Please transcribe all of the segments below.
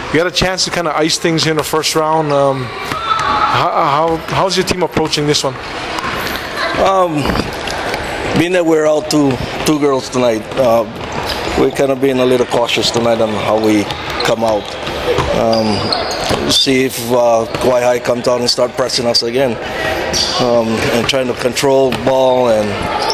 You had a chance to kind of ice things here in the first round. How's your team approaching this one? Being that we're out two girls tonight, we're kind of being a little cautious tonight on how we come out. See if Kauai High comes out and start pressing us again, and trying to control the ball and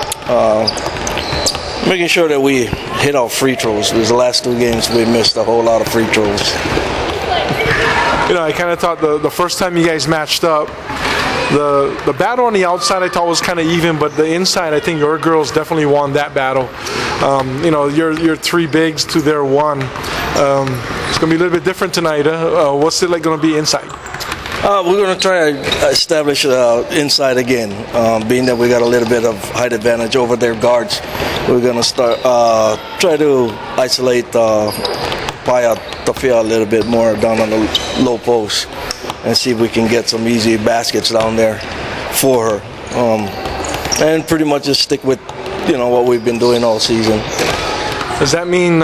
making sure that we hit our free throws. Because the last two games we missed a whole lot of free throws. You know, I kind of thought the first time you guys matched up, the battle on the outside I thought was kind of even, but the inside I think your girls definitely won that battle. You know, you're three bigs to their one. It's going to be a little bit different tonight. What's it like going to be inside? We're going to try to establish inside again, being that we got a little bit of height advantage over their guards. We're going to start try to isolate Paya Tafia a little bit more down on the low post and see if we can get some easy baskets down there for her, and pretty much just stick with what we've been doing all season. Does that mean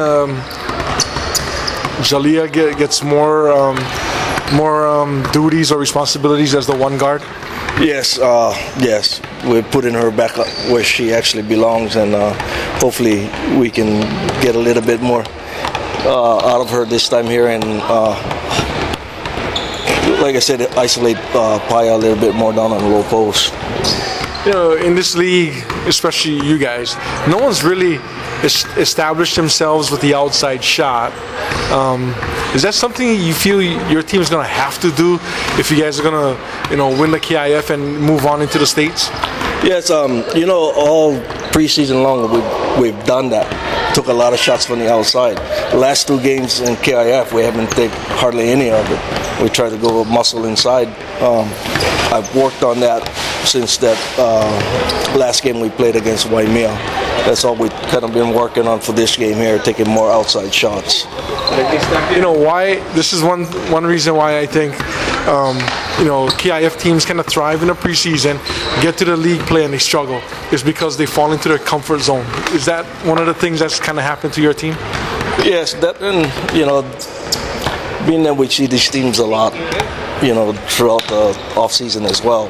Jalea gets more duties or responsibilities as the one guard? Yes, yes. We're putting her back up where she actually belongs, and hopefully we can get a little bit more out of her this time here, and like I said, isolate Paya a little bit more down on the low post. You know, in this league, especially you guys, no one's really established themselves with the outside shot. Is that something you feel your team is going to have to do if you guys are going to, win the KIF and move on into the States? Yes, all preseason long we've done that. Took a lot of shots from the outside. The last two games in KIF, we haven't taken hardly any of it. We try to go muscle inside. I've worked on that since that last game we played against Waimea. That's all we've kind of been working on for this game here, taking more outside shots. You know why? This is one reason why I think KIF teams kind of thrive in the preseason, get to the league play and they struggle, is because they fall into their comfort zone. Is that one of the things that's kind of happened to your team? Yes, that, and being that we see these teams a lot, throughout the off season as well,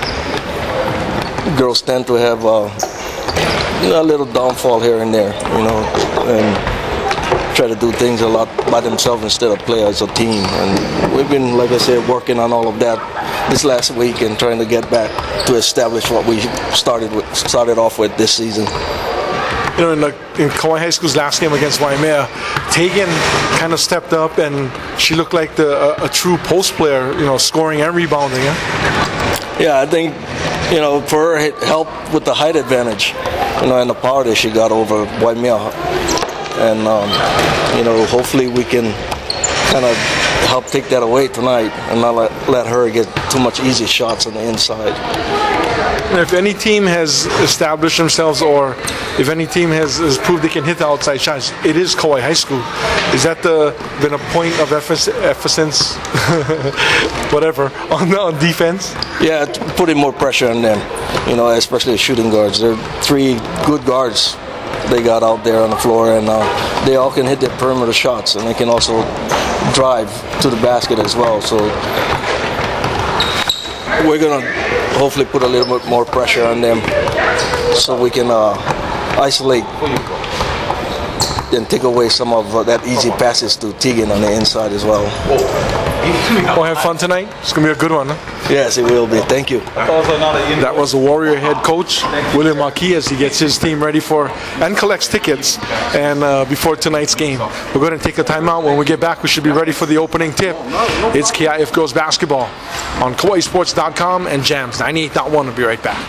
girls tend to have a little downfall here and there, and try to do things a lot by themselves instead of play as a team. And we've been, like I said, working on all of that this last week and trying to get back to establish what we started off with this season. In Kauai High School's last game against Waimea, Tegan kind of stepped up and she looked like a true post player, scoring and rebounding. Yeah, I think, for her, it helped with the height advantage, and the power that she got over Waimea. And, hopefully we can kind of help take that away tonight and not let her get too much easy shots on the inside. And if any team has established themselves, or if any team has proved they can hit the outside shots, it is Kauai High School. Is that been a point of emphasis, whatever, on defense? Yeah, putting more pressure on them, especially the shooting guards. They're three good guards they got out there on the floor, and they all can hit their perimeter shots, and they can also drive to the basket as well. So we're going to hopefully put a little bit more pressure on them so we can isolate and take away some of that easy passes to Tegan on the inside as well. We'll have fun tonight. It's going to be a good one, huh? Yes, it will be. Thank you. That was the Warrior head coach, William Marquis, as he gets his team ready for and collects tickets and before tonight's game. We're going to take a timeout. When we get back, we should be ready for the opening tip. It's KIF Girls Basketball on KauaiSports.com and Jams 98.1. We'll be right back.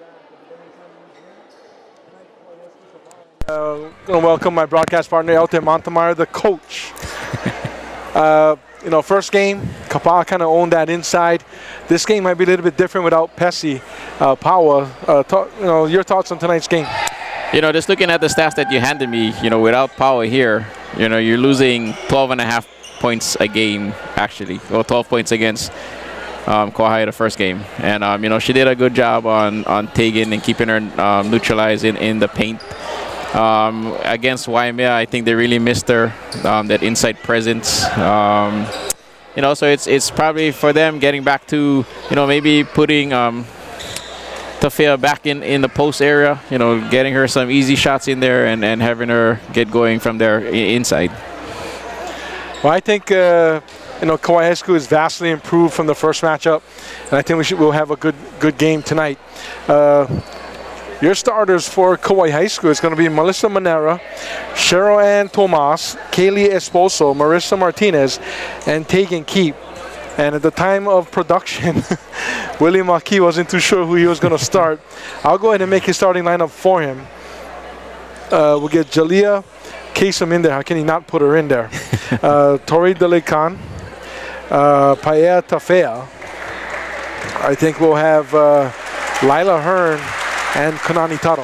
Going to welcome my broadcast partner, Elte Montemeyer, the coach. You know, first game, Kapaa kind of owned that inside. This game might be a little bit different without Pesi. Paua, you know, your thoughts on tonight's game? You know, just looking at the stats that you handed me, you know, without Paua here, you know, you're losing 12.5 points a game, actually, or 12 points against Kauai the first game. And, you know, she did a good job on Tegan and keeping her neutralized in the paint. Against Waimea, I think they really missed her, that inside presence. You know, so it's probably for them getting back to, you know, maybe putting Tafea back in the post area, you know, getting her some easy shots in there and having her get going from there inside. Well, I think, you know, Kauai High School is vastly improved from the first matchup, and I think we'll have a good game tonight. Your starters for Kauai High School is going to be Melissa Manera, Cheryl Ann Tomas, Kaylee Esposo, Marissa Martinez, and Tegan Keep. And at the time of production, William Maki wasn't too sure who he was going to start. I'll go ahead and make his starting lineup for him. We'll get Jalea Kasem in there. How can he not put her in there? Tori Delekan, Paea Tafea. I think we'll have Lila Hearn and Konani Taro.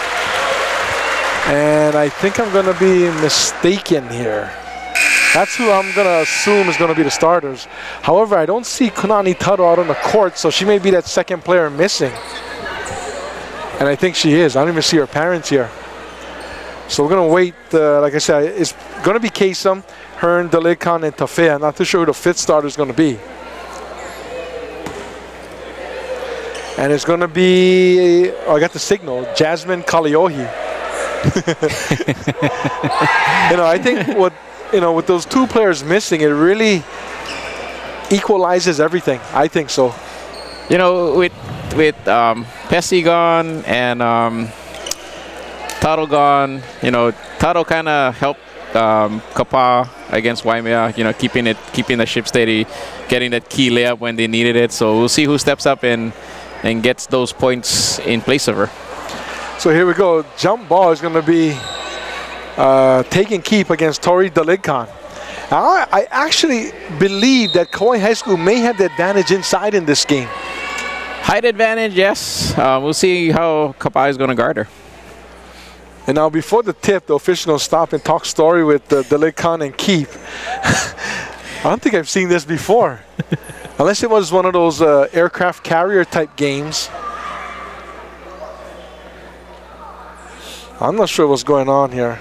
And I think I'm going to be mistaken here. That's who I'm going to assume is going to be the starters. However, I don't see Konani Taro out on the court, so she may be that second player missing. And I think she is. I don't even see her parents here. So we're going to wait. Like I said, it's going to be Kasem, Hearn, Delekan, and Tafea. I'm not too sure who the fifth starter is going to be. And it's going to be, oh, I got the signal, Jasmine Kaliohi. You know, I think with those two players missing, it really equalizes everything. I think so. You know, with Pesi gone and Taro gone, you know, Taro kind of helped Kapaa against Waimea, you know, keeping the ship steady, getting that key layup when they needed it. So we'll see who steps up and gets those points in place of her. So here we go. Jump ball is going to be taking keep against Tori Delekan. I actually believe that Kauai High School may have the advantage inside in this game. Height advantage, yes. We'll see how Kapaa is going to guard her. And now before the tip, the official will stop and talk story with Delekan and Keep. I don't think I've seen this before. Unless it was one of those aircraft carrier type games. I'm not sure what's going on here.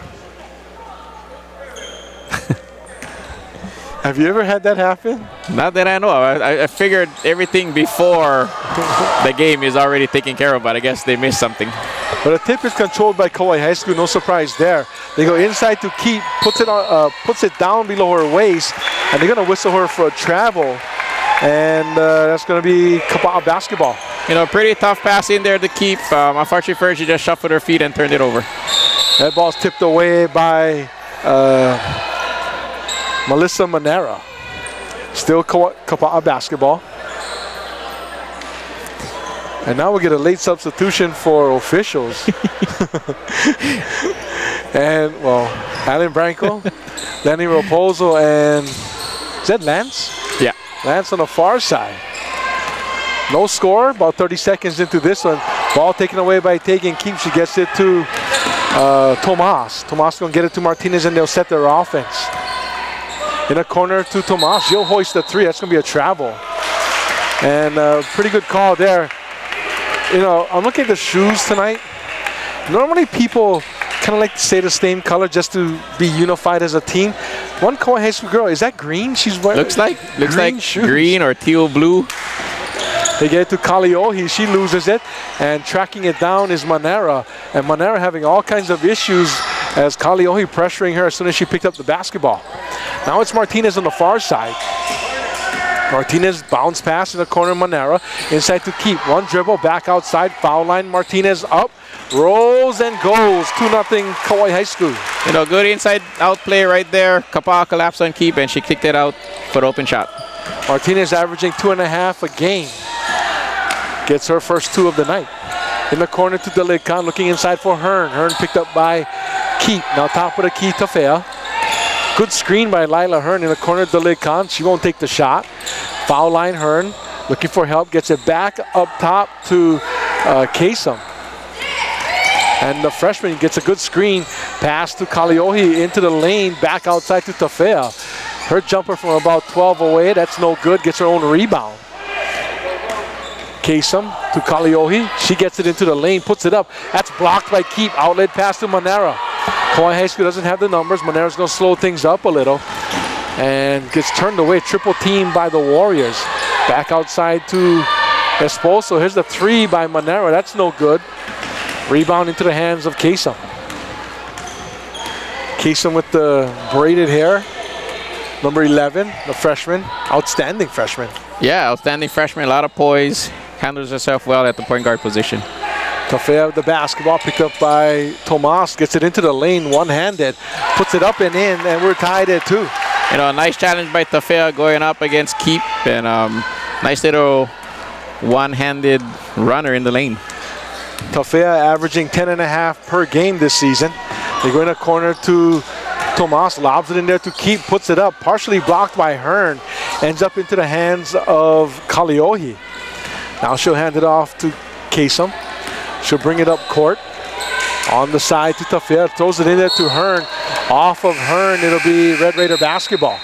Have you ever had that happen? Not that I know of. I figured everything before the game is already taken care of, but I guess they missed something. But the tip is controlled by Kauai High School, no surprise there. They go inside to Keep, puts it down below her waist, and they're going to whistle her for a travel. And that's going to be Kapaa basketball. You know, pretty tough pass in there to Keep. Unfortunately for her, she just shuffled her feet and turned it over. That ball's tipped away by Melissa Manera. Still Kapaa basketball. And now we get a late substitution for officials. And, well, Alan Branco, Lenny Raposo, and is that Lance? Yeah. Lance on the far side. No score, about 30 seconds into this one. Ball taken away by Tegan Keep. She gets it to Tomas. Tomas going to get it to Martinez, and they'll set their offense. In a corner to Tomas. She'll hoist the three. That's going to be a travel. And pretty good call there. You know, I'm looking at the shoes tonight. Normally people kind of like to say the same color just to be unified as a team. One Kauai High School girl, is that green? She's wearing looks like shoes. Green or teal blue. They get it to Kaliohi. She loses it, and tracking it down is Manera. And Manera having all kinds of issues as Kaliohi pressuring her as soon as she picked up the basketball. Now it's Martinez on the far side. Martinez bounce pass in the corner, Manera inside to Keep. One dribble, back outside, foul line. Martinez up, rolls and goes. 2-0 Kauai High School. You know, good inside out play right there. Kapaa collapsed on Keep, and she kicked it out for the open shot. Martinez averaging 2.5 a game. Gets her first 2 of the night. In the corner to Delikan, looking inside for Hearn. Hearn picked up by Keep. Now top of the key, Tafea. Good screen by Lila Hearn in the corner of Delikan. She won't take the shot. Foul line, Hearn. Looking for help. Gets it back up top to Kasem. And the freshman gets a good screen. Pass to Kaliohi into the lane. Back outside to Tafea. Her jumper from about 12 away. That's no good. Gets her own rebound. Kasem to Kaliohi. She gets it into the lane. Puts it up. That's blocked by Keep. Outlet pass to Monera. Kauai High School doesn't have the numbers. Monera's going to slow things up a little. And gets turned away. Triple team by the Warriors. Back outside to Esposo. Here's the three by Monera. That's no good. Rebound into the hands of Kasem. Kasem with the braided hair. Number 11, the freshman. Outstanding freshman. Yeah, outstanding freshman. A lot of poise. Handles herself well at the point guard position. Tafea with the basketball. Picked up by Tomas. Gets it into the lane one-handed. Puts it up and in, and we're tied at 2. You know, a nice challenge by Tafea going up against Keep. And nice little one-handed runner in the lane. Tafea averaging 10.5 per game this season. They go in a corner to Tomas, lobs it in there to Keep, puts it up, partially blocked by Hearn, ends up into the hands of Kaliohi. Now she'll hand it off to Kasem. She'll bring it up court. On the side to Tafea, throws it in there to Hearn. Off of Hearn, it'll be Red Raider basketball.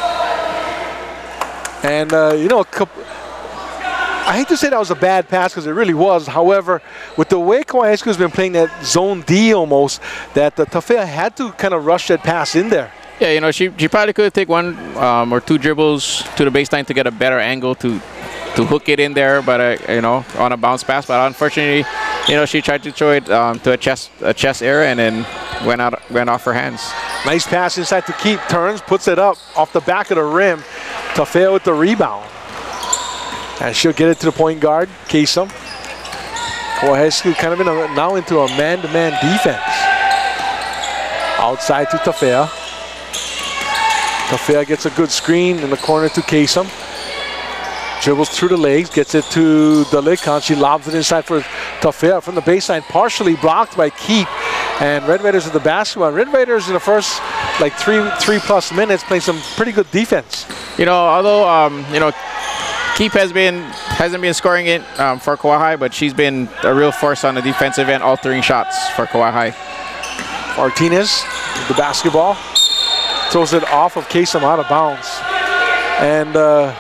And, you know, I hate to say that was a bad pass because it really was. However, with the way Kauai High School has been playing that zone D almost, that Tafea had to kind of rush that pass in there. Yeah, you know, she probably could take one or two dribbles to the baseline to get a better angle to hook it in there, but you know, on a bounce pass. But unfortunately, you know, she tried to throw it to a chest area and then went off her hands. Nice pass inside to Keep. Turns, puts it up off the back of the rim. Tafea with the rebound. And she'll get it to the point guard, Kasem. Kauai High School kind of now into a man-to-man defense. Outside to Tafea. Tafea gets a good screen in the corner to Kasem. Dribbles through the legs, gets it to Delikan. She lobs it inside for Tafea from the baseline, partially blocked by Keep. And Red Raiders at the basketball. Red Raiders in the first like three plus minutes playing some pretty good defense. You know, although you know, Keep hasn't been scoring it for Kauai High, but she's been a real force on the defensive end, altering shots for Kauai High. Martinez with the basketball. Throws it off of Kasem out of bounds. And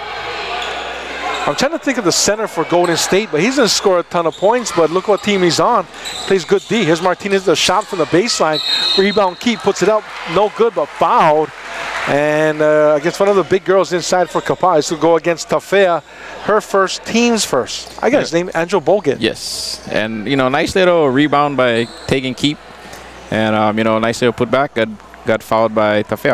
I'm trying to think of the center for Golden State, but he's going to score a ton of points, but look what team he's on. Plays good D. Here's Martinez, the shot from the baseline. Rebound, Keep, puts it up. No good, but fouled. And against one of the big girls inside for Kapaa. This will go against Tafea, her first, team's first. I got his name, Angel Bogan. Yes, and you know, nice little rebound by taking Keep. And you know, nice little putback. Got fouled by Tafea.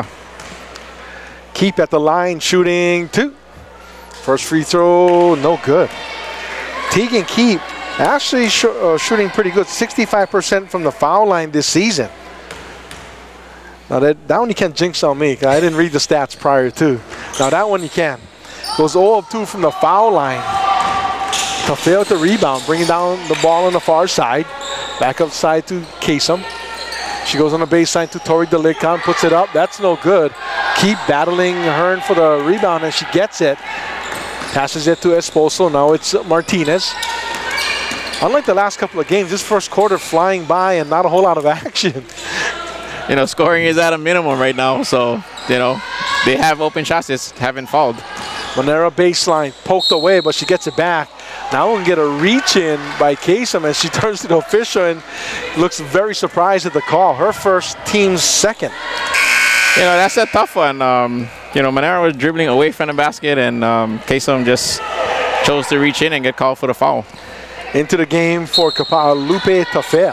Keep at the line, shooting 2. First free throw, no good. Tegan Keep actually shooting pretty good, 65% from the foul line this season. Now that one you can't jinx on me, 'cause I didn't read the stats prior to. Now that one you can. Goes 0 of 2 from the foul line. Tafea with the rebound, bringing down the ball on the far side. Back outside to Kasem. She goes on the baseline to Tori Delikan, puts it up. That's no good. Keep battling Hearn for the rebound, and she gets it. Passes it to Esposo. Now it's Martinez. Unlike the last couple of games, this first quarter flying by and not a whole lot of action. You know, scoring is at a minimum right now, so, you know, they have open shots, just haven't fouled. Monera baseline, poked away, but she gets it back. Now we'll get a reach in by Kasem, and she turns to the official and looks very surprised at the call. Her first, team's second. You know, that's a tough one. You know, Monera was dribbling away from the basket, and Kasem just chose to reach in and get called for the foul. Into the game for Kapaa, Lupe Tafea.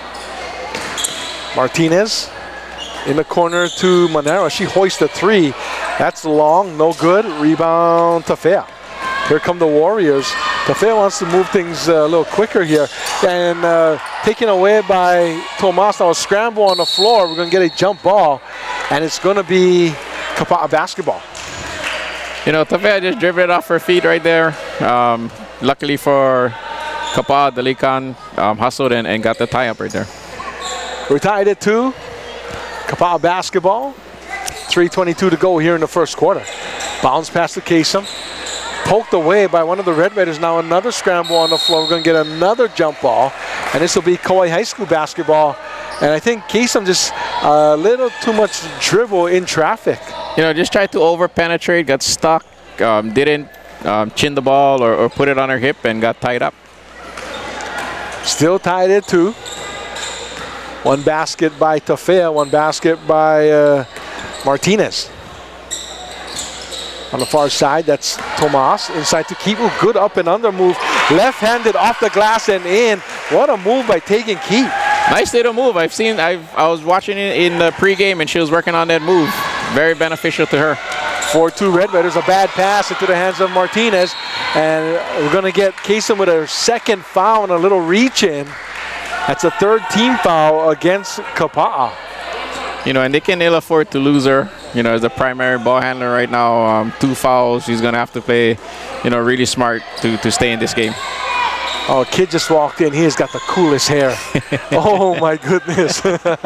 Martinez in the corner to Monera. She hoists a 3. That's long, no good. Rebound, Tafea. Here come the Warriors. Tafea wants to move things a little quicker here. And taken away by Tomas. Now a scramble on the floor. We're going to get a jump ball. And it's going to be Kapaa basketball. You know, Tafea just dribbled it off her feet right there. Luckily for Kapaa, Delikan hustled and got the tie up right there. We're tied at 2. Kapaa basketball. 3:22 to go here in the first quarter. Bounce pass to Kasem. Poked away by one of the Red Raiders. Now another scramble on the floor. We're going to get another jump ball. And this will be Kauai High School basketball. And I think Kasem just a little too much dribble in traffic. You know, just tried to over-penetrate, got stuck, didn't chin the ball or put it on her hip and got tied up. Still tied at 2. One basket by Tafea, one basket by Martinez. On the far side, that's Tomas. Inside to Kipu. Good up and under move. Left-handed off the glass and in. What a move by Tegan Keep. Nice little move. I was watching it in the pregame and she was working on that move. Very beneficial to her. 4-2 Red Raiders. A bad pass into the hands of Martinez. And we're going to get Kasem with a second foul and a little reach in. That's a third team foul against Kapaa. You know, and they can ill afford to lose her. You know, as the primary ball handler right now, 2 fouls. She's going to have to play, you know, really smart to stay in this game. Oh, kid just walked in. He has got the coolest hair. Oh, my goodness.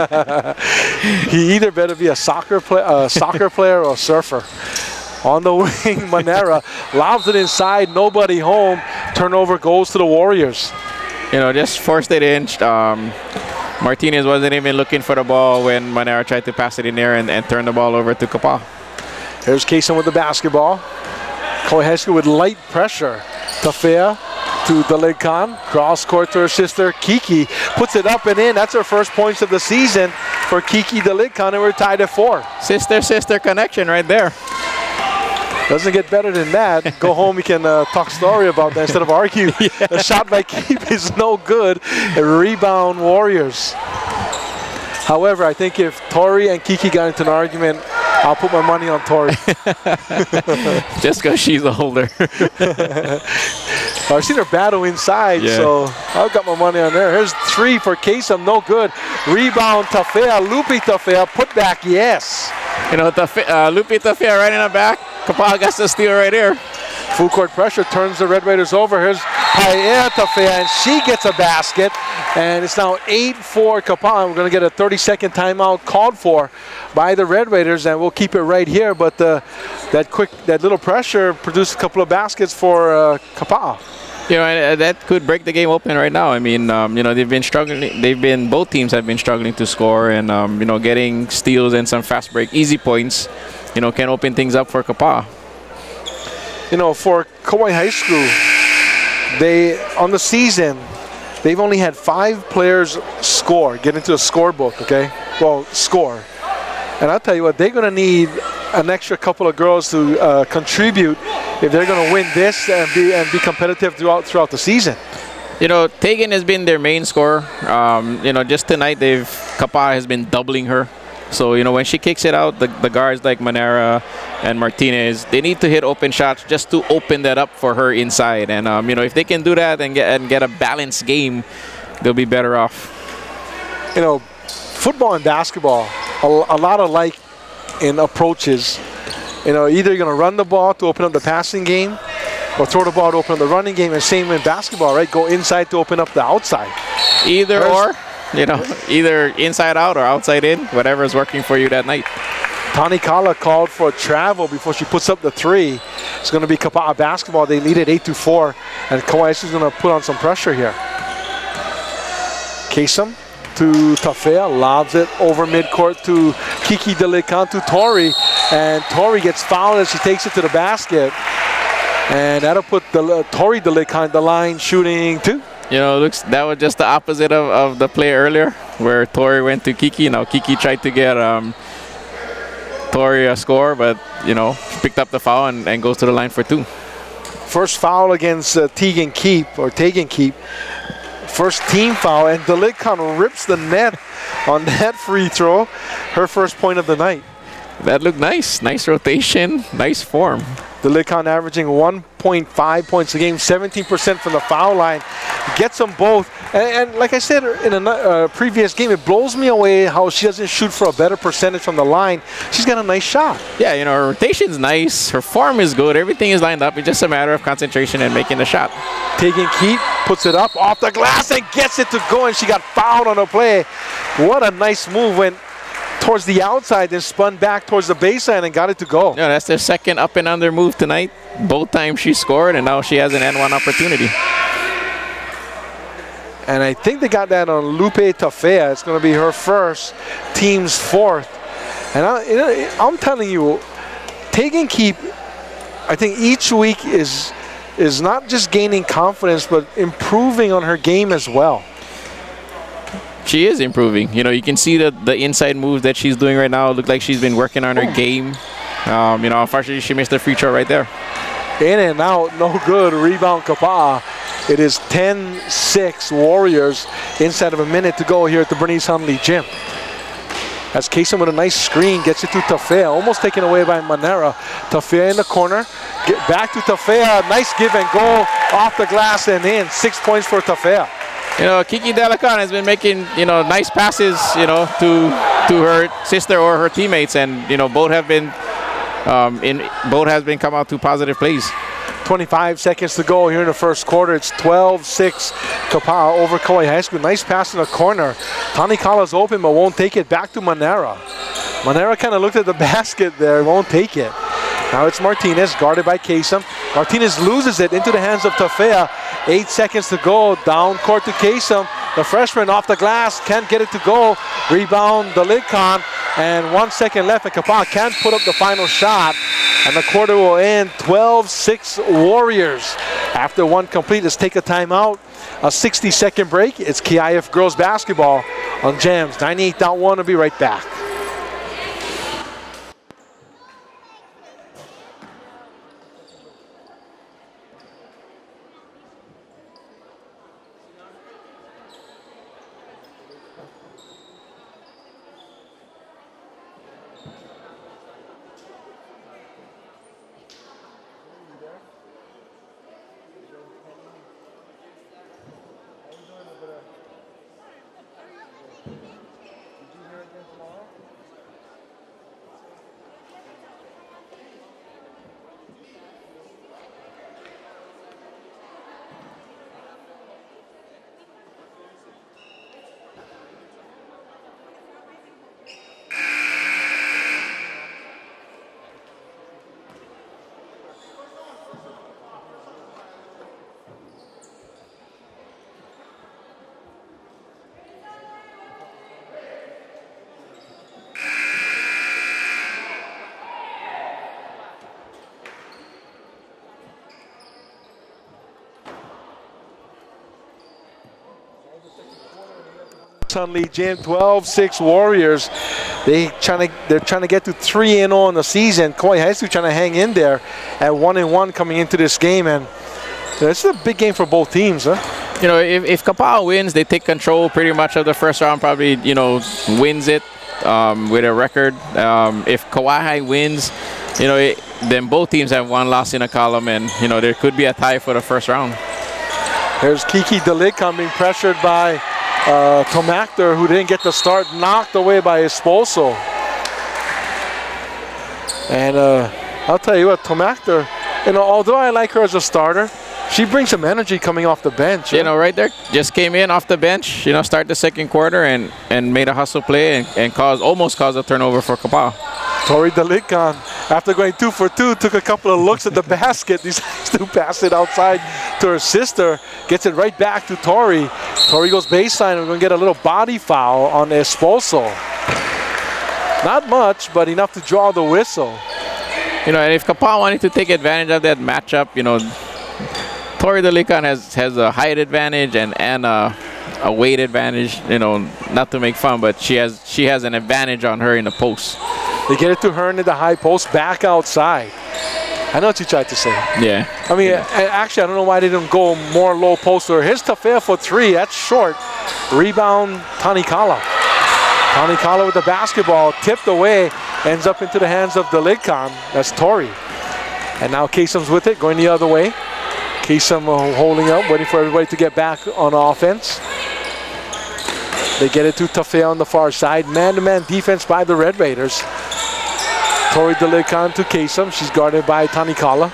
He either better be a soccer player or a surfer. On the wing, Manera lobs it inside. Nobody home. Turnover goes to the Warriors. You know, just forced it in. Martinez wasn't even looking for the ball when Manera tried to pass it in there and turn the ball over to Kapaa. Here's Kasem with the basketball. Kauai High School with light pressure. Tafea to Daligkan. Cross court to her sister Kiki. Puts it up and in. That's her first points of the season for Kiki Daligkan, and we're tied at 4. Sister connection right there. Doesn't get better than that. Go home, we can talk story about that instead of argue. Yeah. The shot by Keep is no good. A rebound Warriors. However, I think if Tori and Kiki got into an argument, I'll put my money on Tori. Just because she's older. I've seen her battle inside, so I've got my money on there. Here's 3 for Kasem, no good. Rebound Tafea, Lupi Tafea, put back, yes. You know, Lupi Tafea right in the back. Kapaa gets the steal right here. Full court pressure turns the Red Raiders over. Here's Paea Tafea, and she gets a basket. And it's now 8-4 Kapaa. We're going to get a 30-second timeout called for by the Red Raiders, and we'll keep it right here. But that little pressure produced a couple of baskets for Kapaa. You know, that could break the game open right now. I mean, you know, they've been struggling. Both teams have been struggling to score, and you know, getting steals and some fast break, easy points, you know, can open things up for Kapaa. You know, for Kauai High School, on the season, they've only had 5 players get into the scorebook. Okay, well, score. And I'll tell you what, they're going to need an extra couple of girls to contribute if they're going to win this and be competitive throughout the season. You know, Tegan has been their main scorer. You know, just tonight Kapaa has been doubling her. So, you know, when she kicks it out, the guards like Manera and Martinez, they need to hit open shots just to open that up for her inside. And, you know, if they can do that and get a balanced game, they'll be better off. You know, football and basketball, a lot alike in approaches. You know, either you're going to run the ball to open up the passing game or throw the ball to open up the running game. And same in basketball, right? Go inside to open up the outside. Either or. You know, either inside out or outside in, whatever is working for you that night. Tani Kala called for a travel before she puts up the 3. It's going to be Kapaa basketball. They lead it 8-4, and Kauai is going to put on some pressure here. Kasem to Tafea, lobs it over midcourt to Kiki Daligkan to Tori, and Tori gets fouled as she takes it to the basket. And that'll put Tori Daligkan the line shooting 2. You know, that was just the opposite of the play earlier, where Tori went to Kiki. Now Kiki tried to get Tori a score, but, you know, picked up the foul and goes to the line for 2. First foul against Tegan Keep. First team foul, and Daligkan rips the net on that free throw. Her first point of the night. That looked nice. Nice rotation, nice form. The Lidcon averaging 1.5 points a game, 17% from the foul line. Gets them both. And like I said in a previous game, it blows me away how she doesn't shoot for a better percentage from the line. She's got a nice shot. Yeah, you know, her rotation's nice. Her form is good. Everything is lined up. It's just a matter of concentration and making the shot. Taking Keith, puts it up off the glass and gets it to go, and she got fouled on the play. What a nice move. Went towards the outside, then spun back towards the baseline and got it to go. Yeah, that's their second up and under move tonight. Both times she scored, and now she has an N1 opportunity. And I think they got that on Lupe Tafea. It's going to be her first, team's fourth. And I'm telling you, taking keep, I think each week is not just gaining confidence, but improving on her game as well. She is improving. You know, you can see the inside moves that she's doing right now. Look like she's been working on her game. You know, unfortunately, she missed the free throw right there. In and out, no good. Rebound Kapaa. It is 10-6 Warriors inside of a minute to go here at the Bernice Hundley Gym. As Kasem with a nice screen gets it to Tafea, almost taken away by Manera. Tafea in the corner, get back to Tafea, nice give and go off the glass and in. 6 points for Tafea. You know, Kiki Delacan has been making, you know, nice passes, you know, to her sister or her teammates, and you know, both have been come out to positive plays. 25 seconds to go here in the first quarter. It's 12-6 Kapaa over Kauai High School. Nice pass in the corner. Tani Kala's open but won't take it. Back to Manera. Manera kind of looked at the basket there, won't take it. Now it's Martinez, guarded by Kasem. Martinez loses it into the hands of Tafea. 8 seconds to go, down court to Kasem. The freshman off the glass, can't get it to go. Rebound the Lidcon, and 1 second left, and Kapaa can't put up the final shot. And the quarter will end 12-6 Warriors. After one complete, let's take a timeout. A 60-second break. It's KIF girls basketball on Jams 98.1. We'll be right back. Hundley Gym, 12-6 Warriors. They're trying to get to 3-0 in the season. Kauai High School trying to hang in there at 1-1 coming into this game, and this is a big game for both teams, huh? You know, if Kapaa wins, they take control pretty much of the first round. Probably, you know, wins it with a record. If Kauai wins, you know, then both teams have one loss in a column, and you know, there could be a tie for the first round. There's Kiki Delicon being pressured by Tom Actor, who didn't get the start, knocked away by Esposo. And I'll tell you what, Tom Actor, you know, although I like her as a starter, she brings some energy coming off the bench. You know, right there, just came in off the bench, you know, start the second quarter and made a hustle play and almost caused a turnover for Kapaa. Tori Delicon, after going 2 for 2, took a couple of looks at the basket, decides to pass it outside to her sister, gets it right back to Tori. Tori goes baseline, and we're going to get a little body foul on Esposo. Not much, but enough to draw the whistle. You know, and if Kapaa wanted to take advantage of that matchup, you know, Tori Delicon has a height advantage and a weight advantage, you know, not to make fun, but she has an advantage on her in the post. They get it to her into the high post, back outside. I know what you tried to say. Yeah. I mean, actually, I don't know why they didn't go more low post. Here's Tafea for 3. That's short. Rebound, Tani Kala. Tani Kala with the basketball, tipped away, ends up into the hands of Delicon. That's Tori. And now Kasem's with it, going the other way. Kasem holding up, waiting for everybody to get back on offense. They get it to Tafea on the far side. Man-to-man defense by the Red Raiders. Tori Delikan to Kasem. She's guarded by Tanikala.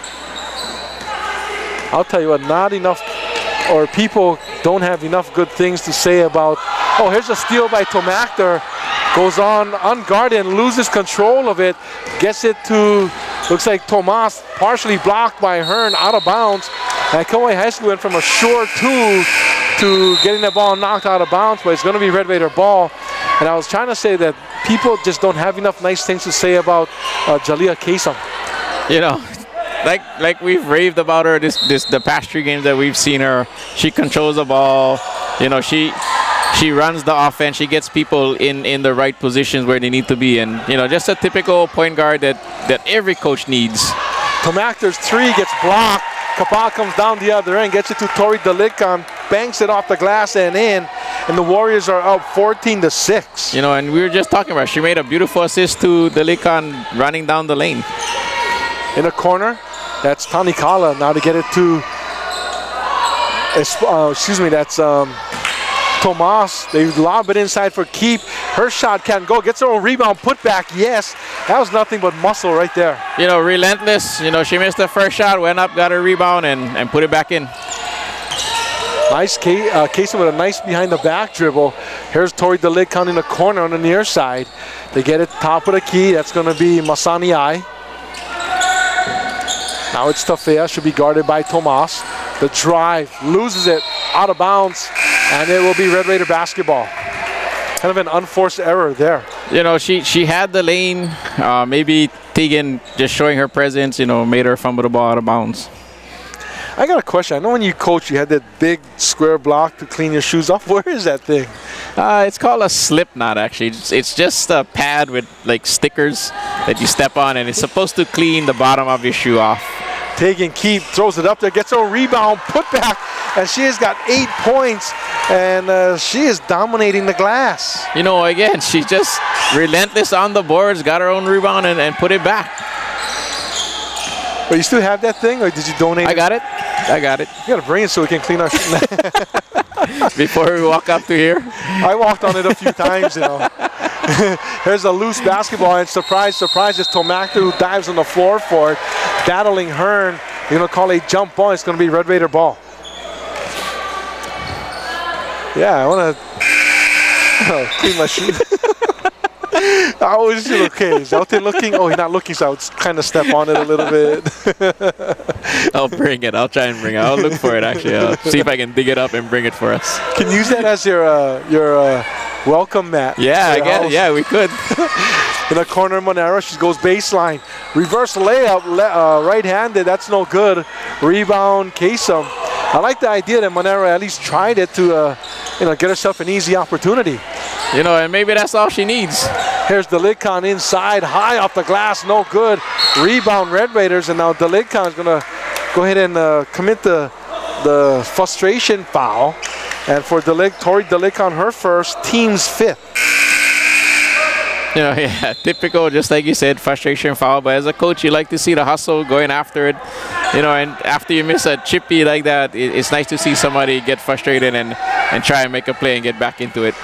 I'll tell you what, not enough, or people don't have enough good things to say about, oh, here's a steal by Tomakter. Goes on unguarded and loses control of it. Gets it to, looks like Tomas, partially blocked by Hearn, out of bounds. And Kauai High School went from a short 2 to getting the ball knocked out of bounds, but it's going to be Red Raider ball. And I was trying to say that people just don't have enough nice things to say about Jalea Kasem. You know, like we've raved about her the past 3 games that we've seen her. She controls the ball. You know, she runs the offense. She gets people in the right positions where they need to be, and you know, just a typical point guard that every coach needs. Tomakter's 3 gets blocked. Kapaa comes down the other end, gets it to Tori Delikan, banks it off the glass and in, and the Warriors are up 14-6. You know, and we were just talking about, she made a beautiful assist to Delikan running down the lane. In a corner, that's Tanikala. Now to get it to, that's Tomas. They lob it inside for Keep. Her shot can't go. Gets her own rebound. Put back. Yes. That was nothing but muscle right there. You know, relentless. You know, she missed the first shot, went up, got her rebound, and put it back in. Nice Kasem with a nice behind the back dribble. Here's Tori Delikan in the corner on the near side. They get it top of the key. That's going to be Masani Ai. Now it's Tafea. Should be guarded by Tomas. The drive. Loses it. Out of bounds. And it will be Red Raider basketball. Kind of an unforced error there. You know, she had the lane. Maybe Tegan just showing her presence, you know, made her fumble the ball out of bounds. I got a question. I know when you coach, you had that big square block to clean your shoes off. Where is that thing? It's called a slip knot, actually. It's just a pad with like stickers that you step on, and it's supposed to clean the bottom of your shoe off. Tegan Keep throws it up there, gets a rebound, put back, and she has got 8 points, and she is dominating the glass. You know, again, she's just relentless on the boards, got her own rebound, and put it back. But you still have that thing, or did you donate it? I got it. I got it. You got to bring it so we can clean our shoes. Before we walk up to here. I walked on it a few times, you know. Here's a loose basketball, and surprise, surprise, it's Tomakter who dives on the floor for it, battling Hearn. You're going to call a jump ball. It's going to be Red Raider ball. Yeah, I want to clean my shoes. I always feel okay. Is Elton looking? Oh, he's not looking, so I'll kind of step on it a little bit. I'll bring it. I'll try and bring it. I'll look for it, actually. I'll see if I can dig it up and bring it for us. Can you use that as your welcome mat? Yeah, I guess. Yeah, we could. In the corner, Monero, she goes baseline. Reverse layup, right-handed. That's no good. Rebound, Kasem. I like the idea that Monero at least tried it to get herself an easy opportunity. You know, and maybe that's all she needs. Here's Delikan inside, high off the glass, no good. Rebound, Red Raiders, and now Delikan is going to go ahead and commit the frustration foul. And for Tori Delikan, her first, team's 5th. You know, yeah, typical, just like you said, frustration foul. But as a coach, you like to see the hustle, going after it. You know, and after you miss a chippy like that, it's nice to see somebody get frustrated and try and make a play and get back into it.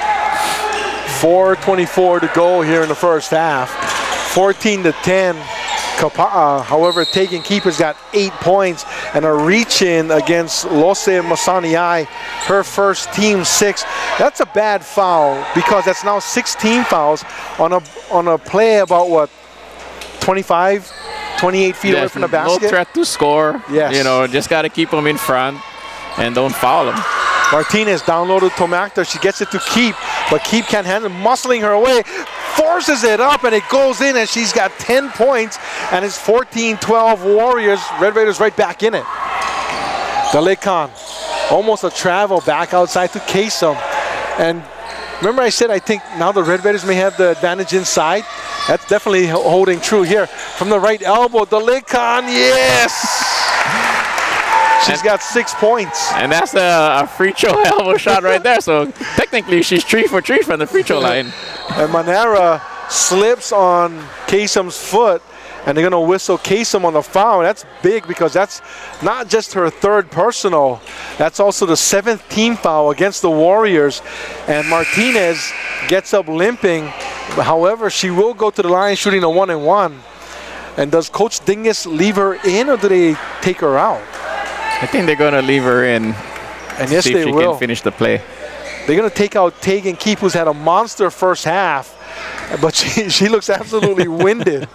4:24 to go here in the first half. 14-10. Kapaa, however, Tegan Keeper's got 8 points and a reach-in against Lose Masani Ai, her first, team 6. That's a bad foul because that's now 16 fouls on a play about what, 28 feet away from the basket. No threat to score. Yes. You know, just got to keep them in front and don't foul them. Martinez downloaded Tomakter. She gets it to Keep, but Keep can't handle it, muscling her away, forces it up, and it goes in, and she's got 10 points, and it's 14-12 Warriors. Red Raiders right back in it. Delikan, almost a travel back outside to Kasem. And remember I said I think now the Red Raiders may have the advantage inside? That's definitely holding true here. From the right elbow, Delikan, yes! She's got 6 points. And that's a free throw elbow shot right there. So technically she's 3 for 3 from the free throw line. And Manera slips on Kasem's foot and they're going to whistle Kasem on the foul. That's big because that's not just her 3rd personal, that's also the 7th team foul against the Warriors. And Martinez gets up limping. However, she will go to the line shooting a 1-and-1. And does Coach Dingus leave her in, or do they take her out? I think they're going to leave her in. And yes, see they if she will. can finish the play. They're going to take out Tegan Keep, who's had a monster first half, but she looks absolutely winded.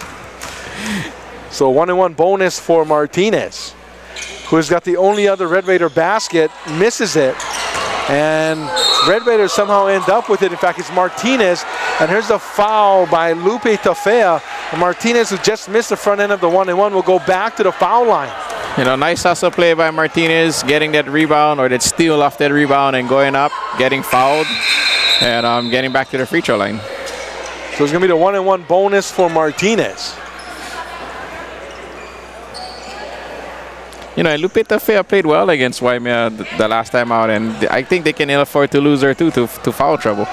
So 1-and-1 bonus for Martinez, who's got the only other Red Raider basket, misses it. And Red Raiders somehow end up with it. In fact, it's Martinez. And here's the foul by Lupe Tafea. And Martinez, who just missed the front end of the 1-and-1, will go back to the foul line. You know, nice hustle play by Martinez, getting that rebound or that steal off that rebound and going up, getting fouled, and getting back to the free throw line. So it's going to be the 1-and-1 bonus for Martinez. You know, Lupe Tafea played well against Waimea the last time out, and I think they can ill afford to lose her too to foul trouble.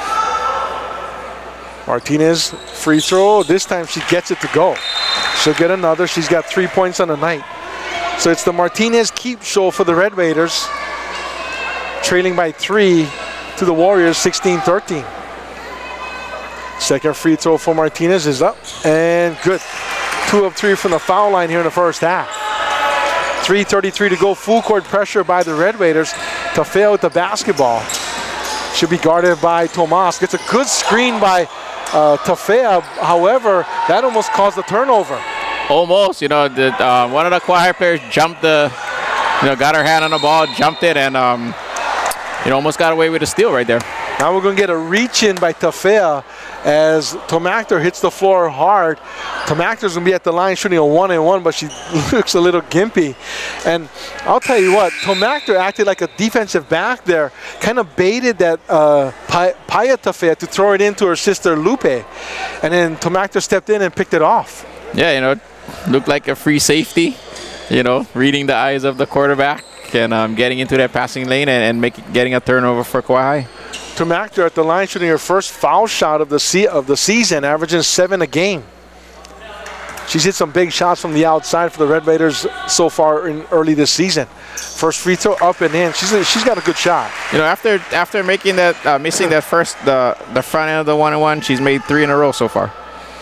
Martinez, free throw. This time she gets it to go. She'll get another. She's got 3 points on the night. So it's the Martinez keep show for the Red Raiders, trailing by 3 to the Warriors, 16-13. Second free throw for Martinez is up and good. 2 of 3 from the foul line here in the first half. 3:33 to go. Full court pressure by the Red Raiders. Tafea with the basketball. Should be guarded by Tomas. Gets a good screen by Tafea. However, that almost caused a turnover. Almost, you know, one of the Kauai players jumped got her hand on the ball, jumped it, and almost got away with a steal right there. Now we're going to get a reach in by Tafea as Tomakter hits the floor hard. Tomakter's going to be at the line shooting a 1-and-1, but she looks a little gimpy. And I'll tell you what, Tomakter acted like a defensive back there, kind of baited that Paya Tafea to throw it into her sister Lupe. And then Tomakter stepped in and picked it off. Yeah, you know, looked like a free safety, you know, reading the eyes of the quarterback and getting into that passing lane and getting a turnover for Kauai. Tomakter at the line shooting her first foul shot of the season, averaging 7 a game. She's hit some big shots from the outside for the Red Raiders so far in early this season. First free throw up and in. She's got a good shot. You know, after making that missing that first the front end of the 1-and-1, she's made 3 in a row so far.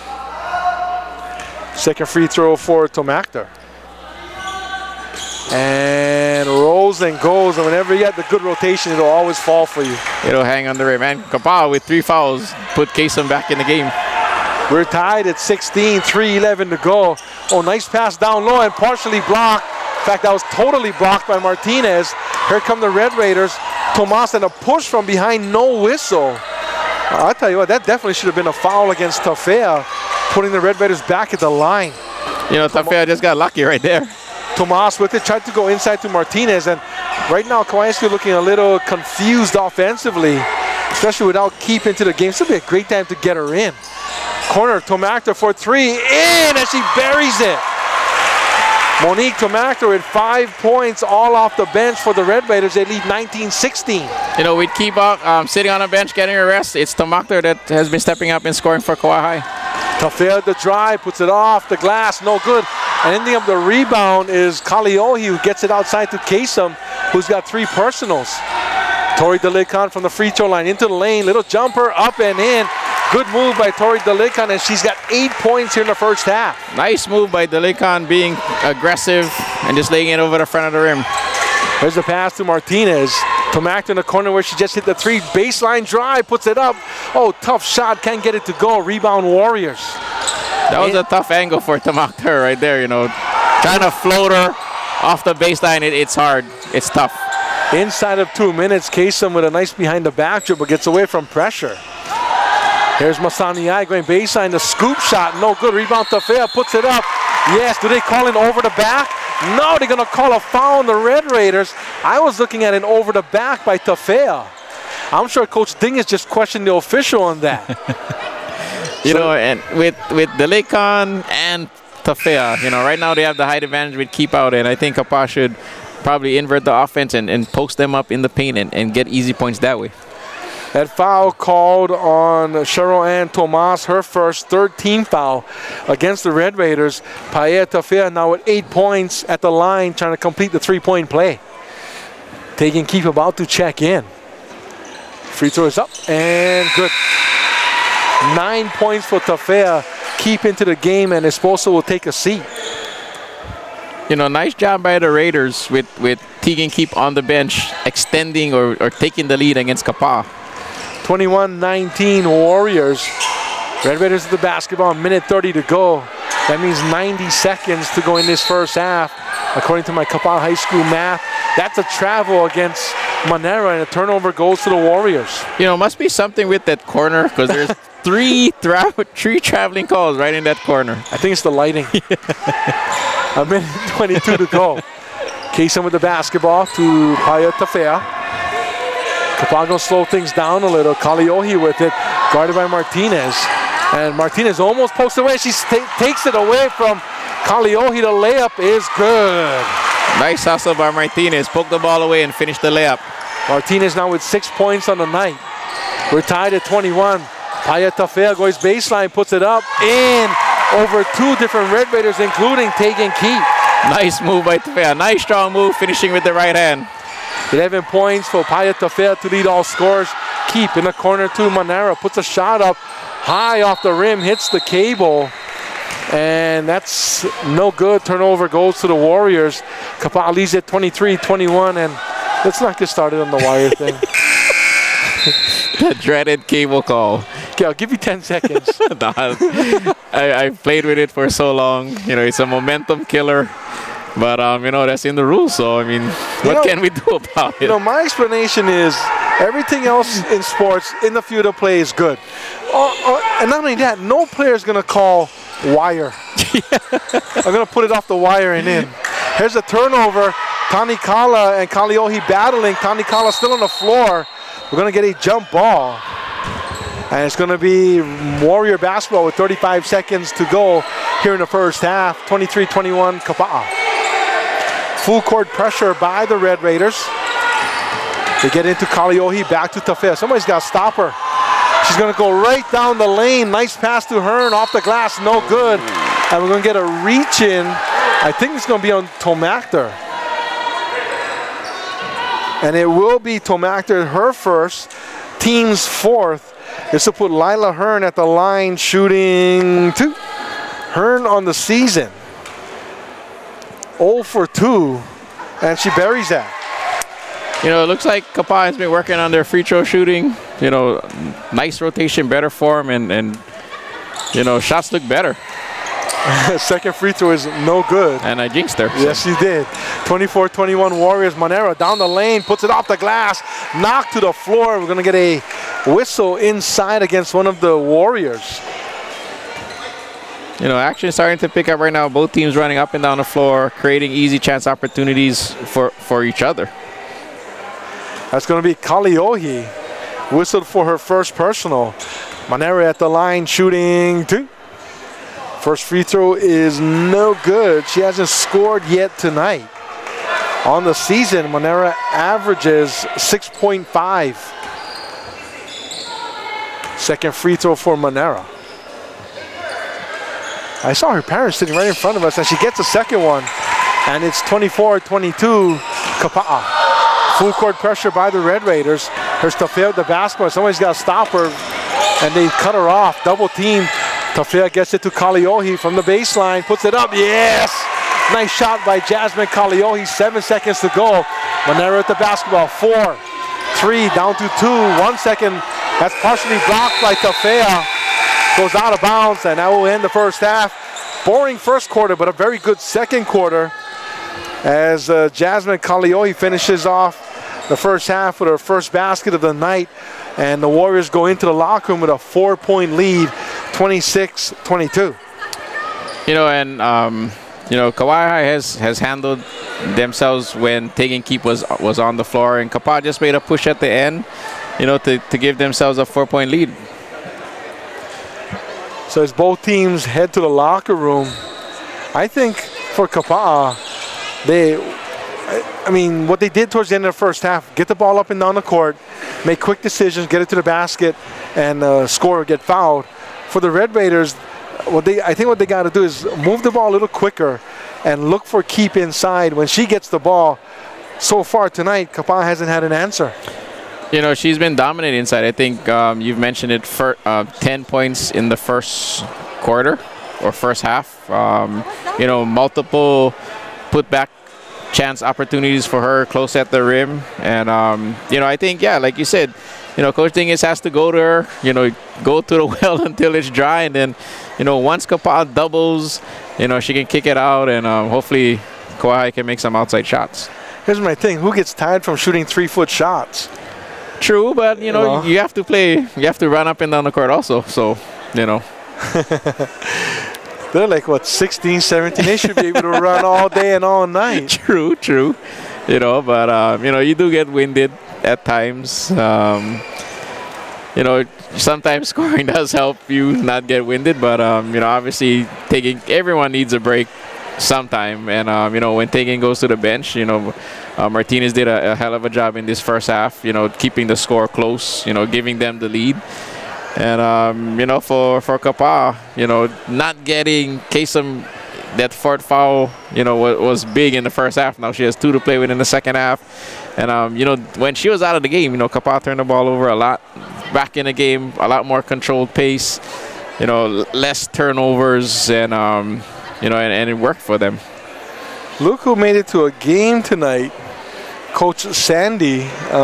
Second free throw for Tomakter. And rolls and goes, and whenever you get the good rotation, it'll always fall for you. It'll hang on the rim. And Kapaa with 3 fouls put Kasem back in the game. We're tied at 16, 3:11 to go. Oh, nice pass down low and partially blocked. In fact, that was totally blocked by Martinez. Here come the Red Raiders. Tomas and a push from behind, no whistle. I'll tell you what, that definitely should have been a foul against Tafea, putting the Red Raiders back at the line. You know, Tafea just got lucky right there. Tomas with it, tried to go inside to Martinez, and right now Kauai is looking a little confused offensively, especially without Keep into the game. This will be a great time to get her in. Corner, Tomakter for 3, in, and she buries it. Monique Tomakter with 5 points, all off the bench for the Red Raiders. They lead 19-16. You know, with Keep sitting on a bench getting a rest, it's Tomakter that has been stepping up and scoring for Kauai. Tafea the drive, puts it off the glass, no good. And ending up the rebound is Kaliohi, who gets it outside to Kasem, who's got 3 personals. Tori Delicon from the free throw line into the lane, little jumper, up and in. Good move by Tori Delicon, and she's got 8 points here in the first half. Nice move by Delicon, being aggressive and just laying it over the front of the rim. There's the pass to Martinez. Tomakter in the corner where she just hit the 3, baseline drive, puts it up. Oh, tough shot, can't get it to go. Rebound Warriors. That was a tough angle for Tomakter right there, you know. Trying to float her off the baseline, it's hard, it's tough. Inside of 2 minutes, Kasem with a nice behind the back dribble, gets away from pressure. Here's Masaniai going baseline, the scoop shot, no good. Rebound Tafea, puts it up. Yes, do they call it over the back? No, they're going to call a foul on the Red Raiders. I was looking at an over the back by Tafea. I'm sure Coach Dingus just questioned the official on that. You know, and with Delicon and Tafea, you know, right now they have the height advantage with Keep Out, and I think Kapaa should probably invert the offense and post them up in the paint and get easy points that way. That foul called on Cheryl Ann Tomas, her first, third team foul against the Red Raiders. Paea Tafea now with 8 points at the line, trying to complete the three-point play. Taking KIF about to check in. Free throw is up and good. 9 points for Tafea. KIF into the game, and Esposo will take a seat. You know, nice job by the Raiders with Tegan KIF on the bench, extending or taking the lead against Kapaa. 21-19 Warriors. Red Raiders with the basketball, minute 30 to go. That means 90 seconds to go in this first half. According to my Kapaa High School math, that's a travel against Monera, and a turnover goes to the Warriors. You know, must be something with that corner, because there's three traveling calls right in that corner. I think it's the lighting. A minute 22 to go. Kaysen with the basketball to Paea Tafea. Kapaa gonna slow things down a little. Kaliohi with it, guarded by Martinez. And Martinez almost pokes away. She takes it away from Kaliohi. The layup is good. Nice hustle by Martinez. Poke the ball away and finish the layup. Martinez now with 6 points on the night. We're tied at 21. Paea Tafea goes baseline, puts it up, in over 2 different Red Raiders, including Tegan KIF. Nice move by Tafea. Nice strong move, finishing with the right hand. 11 points for Paea Tafea to lead all scorers. KIF in the corner to Monera, puts a shot up high off the rim, hits the cable, and that's no good. Turnover goes to the Warriors. Kapaa leads at 23-21, and let's not get started on the wire thing. The dreaded cable call. Okay, I'll give you 10 seconds. I've played with it for so long. You know, it's a momentum killer. But, you know, that's in the rules. So, I mean, what can we do about it? You know, my explanation is everything else in sports, in the field of play, is good. And not only that, no player is going to call wire. I'm going to put it off the wire and in. Here's a turnover. Tanikala and Kaliohi battling. Tanikala still on the floor. We're going to get a jump ball. And it's going to be Warrior basketball with 35 seconds to go here in the first half. 23-21 Kapaa. Full court pressure by the Red Raiders. They get into Kaliohi, back to Tafea. Somebody's got to stop her. She's going to go right down the lane. Nice pass to Hearn, off the glass, no good. And we're going to get a reach in. I think it's going to be on Tomakter. And it will be Tomakter, her first, team's fourth. This will put Lila Hearn at the line, shooting 2. Hearn on the season, 0 for 2, and she buries that. You know, it looks like Kapaa has been working on their free throw shooting. You know, nice rotation, better form, and you know, shots look better. Second free throw is no good. And I jinxed her. Yes, you did. 24-21 Warriors. Monera down the lane, puts it off the glass, knocked to the floor. We're going to get a whistle inside against one of the Warriors. You know, action starting to pick up right now. Both teams running up and down the floor, creating easy chance opportunities for each other. That's going to be Kaliohi. Whistled for her first personal. Monera at the line, shooting 2. First free throw is no good. She hasn't scored yet tonight. On the season, Monera averages 6.5. Second free throw for Monera. I saw her parents sitting right in front of us, and she gets a second one. And it's 24-22 Kapaa. Full court pressure by the Red Raiders. Here's Tafea with the basketball. Somebody's got to stop her, and they cut her off. Double team. Tafea gets it to Kaliohi from the baseline, puts it up, yes! Nice shot by Jasmine Kaliohi, 7 seconds to go. Monera at the basketball, 4, 3, down to 2, 1 second. That's partially blocked by Tafea. Goes out of bounds, and that will end the first half. Boring first quarter, but a very good second quarter as Jasmine Kaliohi finishes off the first half with her first basket of the night. And the Warriors go into the locker room with a 4-point lead, 26-22. You know, and you know, Kauai has handled themselves when Tegan KIF was on the floor, and Kapaa just made a push at the end, you know, to give themselves a 4-point lead. So as both teams head to the locker room, I think for Kapaa, I mean, what they did towards the end of the first half, get the ball up and down the court, make quick decisions, get it to the basket, and score or get fouled. For the Red Raiders, I think what they got to do is move the ball a little quicker and look for Keep inside. When she gets the ball, so far tonight, Kapaa hasn't had an answer. You know, she's been dominating inside. I think you've mentioned it for 10 points in the first quarter or first half. You know, multiple put-back chance opportunities for her close at the rim. And, you know, I think, yeah, like you said, you know, Coach Dingus has to go to her, you know, go to the well until it's dry. And then, you know, once Kapaa doubles, you know, she can kick it out. And hopefully Kauai can make some outside shots. Here's my thing. Who gets tired from shooting 3-foot shots? True, but, you know, you have to play, you have to run up and down the court also. So, you know. They're like, what, 16, 17? They should be able to run all day and all night. True, true. You know, but, you know, you do get winded at times. You know, sometimes scoring does help you not get winded, but, you know, obviously everyone needs a break sometime. And, you know, when Tegan goes to the bench, you know, Martinez did a hell of a job in this first half, you know, keeping the score close, you know, giving them the lead. And, you know, for Kapaa, you know, not getting Kasem, that fourth foul, you know, was big in the first half. Now she has 2 to play with in the second half. And, you know, when she was out of the game, you know, Kapaa turned the ball over a lot. Back in the game, a lot more controlled pace, you know, less turnovers, and, you know, and it worked for them. Look who made it to a game tonight. Coach Sandy,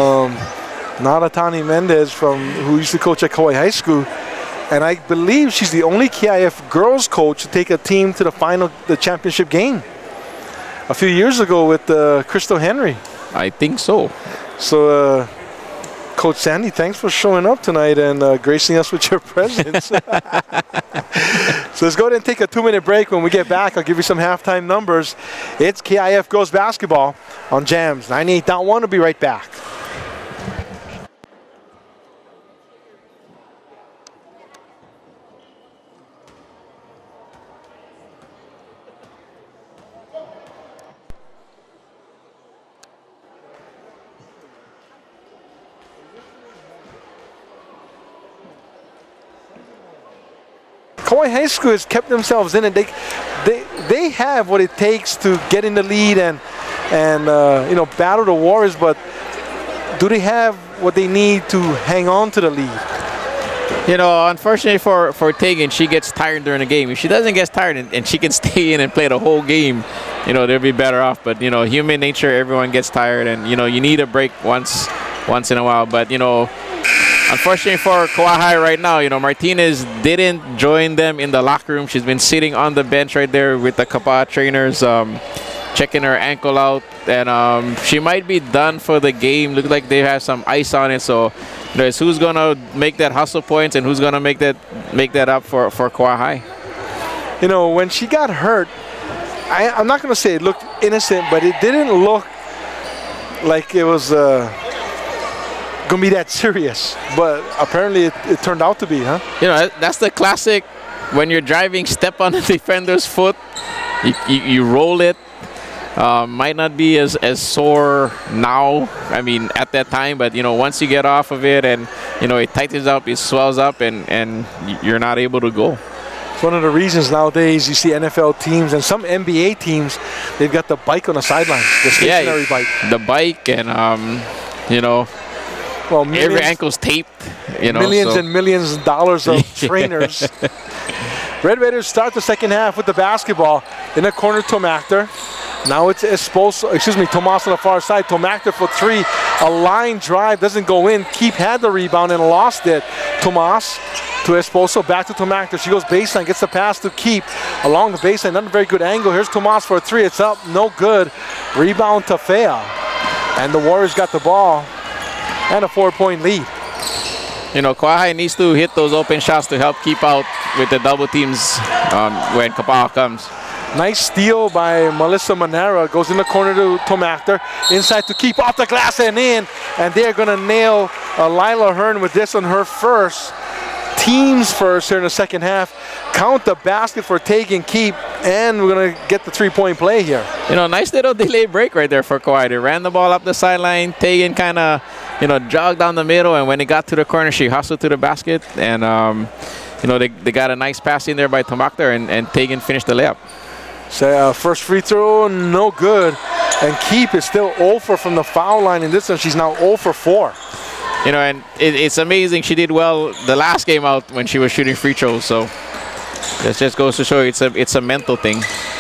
Naratani Mendez, who used to coach at Kauai High School. And I believe she's the only KIF girls coach to take a team to the championship game. A few years ago with Crystal Henry. I think so. So, Coach Sandy, thanks for showing up tonight and gracing us with your presence. So let's go ahead and take a 2-minute break. When we get back, I'll give you some halftime numbers. It's KIF Girls Basketball on Jams 98.1. We'll be right back. Kauai High School has kept themselves in it. They have what it takes to get in the lead and you know, battle the Warriors, but do they have what they need to hang on to the lead? You know, unfortunately for Tegan, she gets tired during the game. If she doesn't get tired and she can stay in and play the whole game, you know, they'll be better off. But, you know, human nature, everyone gets tired, and, you know, you need a break once in a while. But, you know, unfortunately for Kauai right now, you know, Martinez didn't join them in the locker room. She's been sitting on the bench right there with the Kapaa trainers, checking her ankle out. And she might be done for the game. Looks like they have some ice on it. So, you know, it's who's going to make that hustle points and who's going to make that up for Kauai. You know, when she got hurt, I'm not going to say it looked innocent, but it didn't look like it was going to be that serious, but apparently it turned out to be, huh? You know, that's the classic, when you're driving, step on the defender's foot, you roll it. Might not be as sore now, I mean, at that time, but, you know, once you get off of it and, you know, it tightens up, it swells up, and you're not able to go. It's one of the reasons nowadays you see NFL teams and some NBA teams, they've got the bike on the sidelines, the stationary bike. The bike, and, you know, well, every ankle's taped, you know. Millions and millions of dollars of trainers. Red Raiders start the second half with the basketball in the corner. Tomactor. Now it's Tomas on the far side. Tomactor for 3. A line drive doesn't go in. Keep had the rebound and lost it. Tomas to Esposo, back to Tomactor. She goes baseline, gets the pass to Keep along the baseline. Not a very good angle. Here's Tomas for a 3. It's up, no good. Rebound to Fea. And the Warriors got the ball. And a 4-point lead. You know, Kauai needs to hit those open shots to help keep out with the double teams when Kapaa comes. Nice steal by Melissa Manera. Goes in the corner to Tomactor. Inside to Keep, off the glass and in. And they're going to nail Lila Hearn with this on her first. Team's first here in the second half. Count the basket for Tegan Keep. and we're going to get the three-point play here. You know, nice little delay break right there for Kauai. They ran the ball up the sideline. Tegan kind of, you know, jogged down the middle, and when it got to the corner, she hustled to the basket, and you know, they got a nice pass in there by Tomakter, and Tegan finished the layup. So first free throw, no good. And Keep is still 0 for from the foul line in this one. She's now 0 for 4. You know, and it's amazing. She did well the last game out when she was shooting free throws. So this just goes to show you it's a mental thing.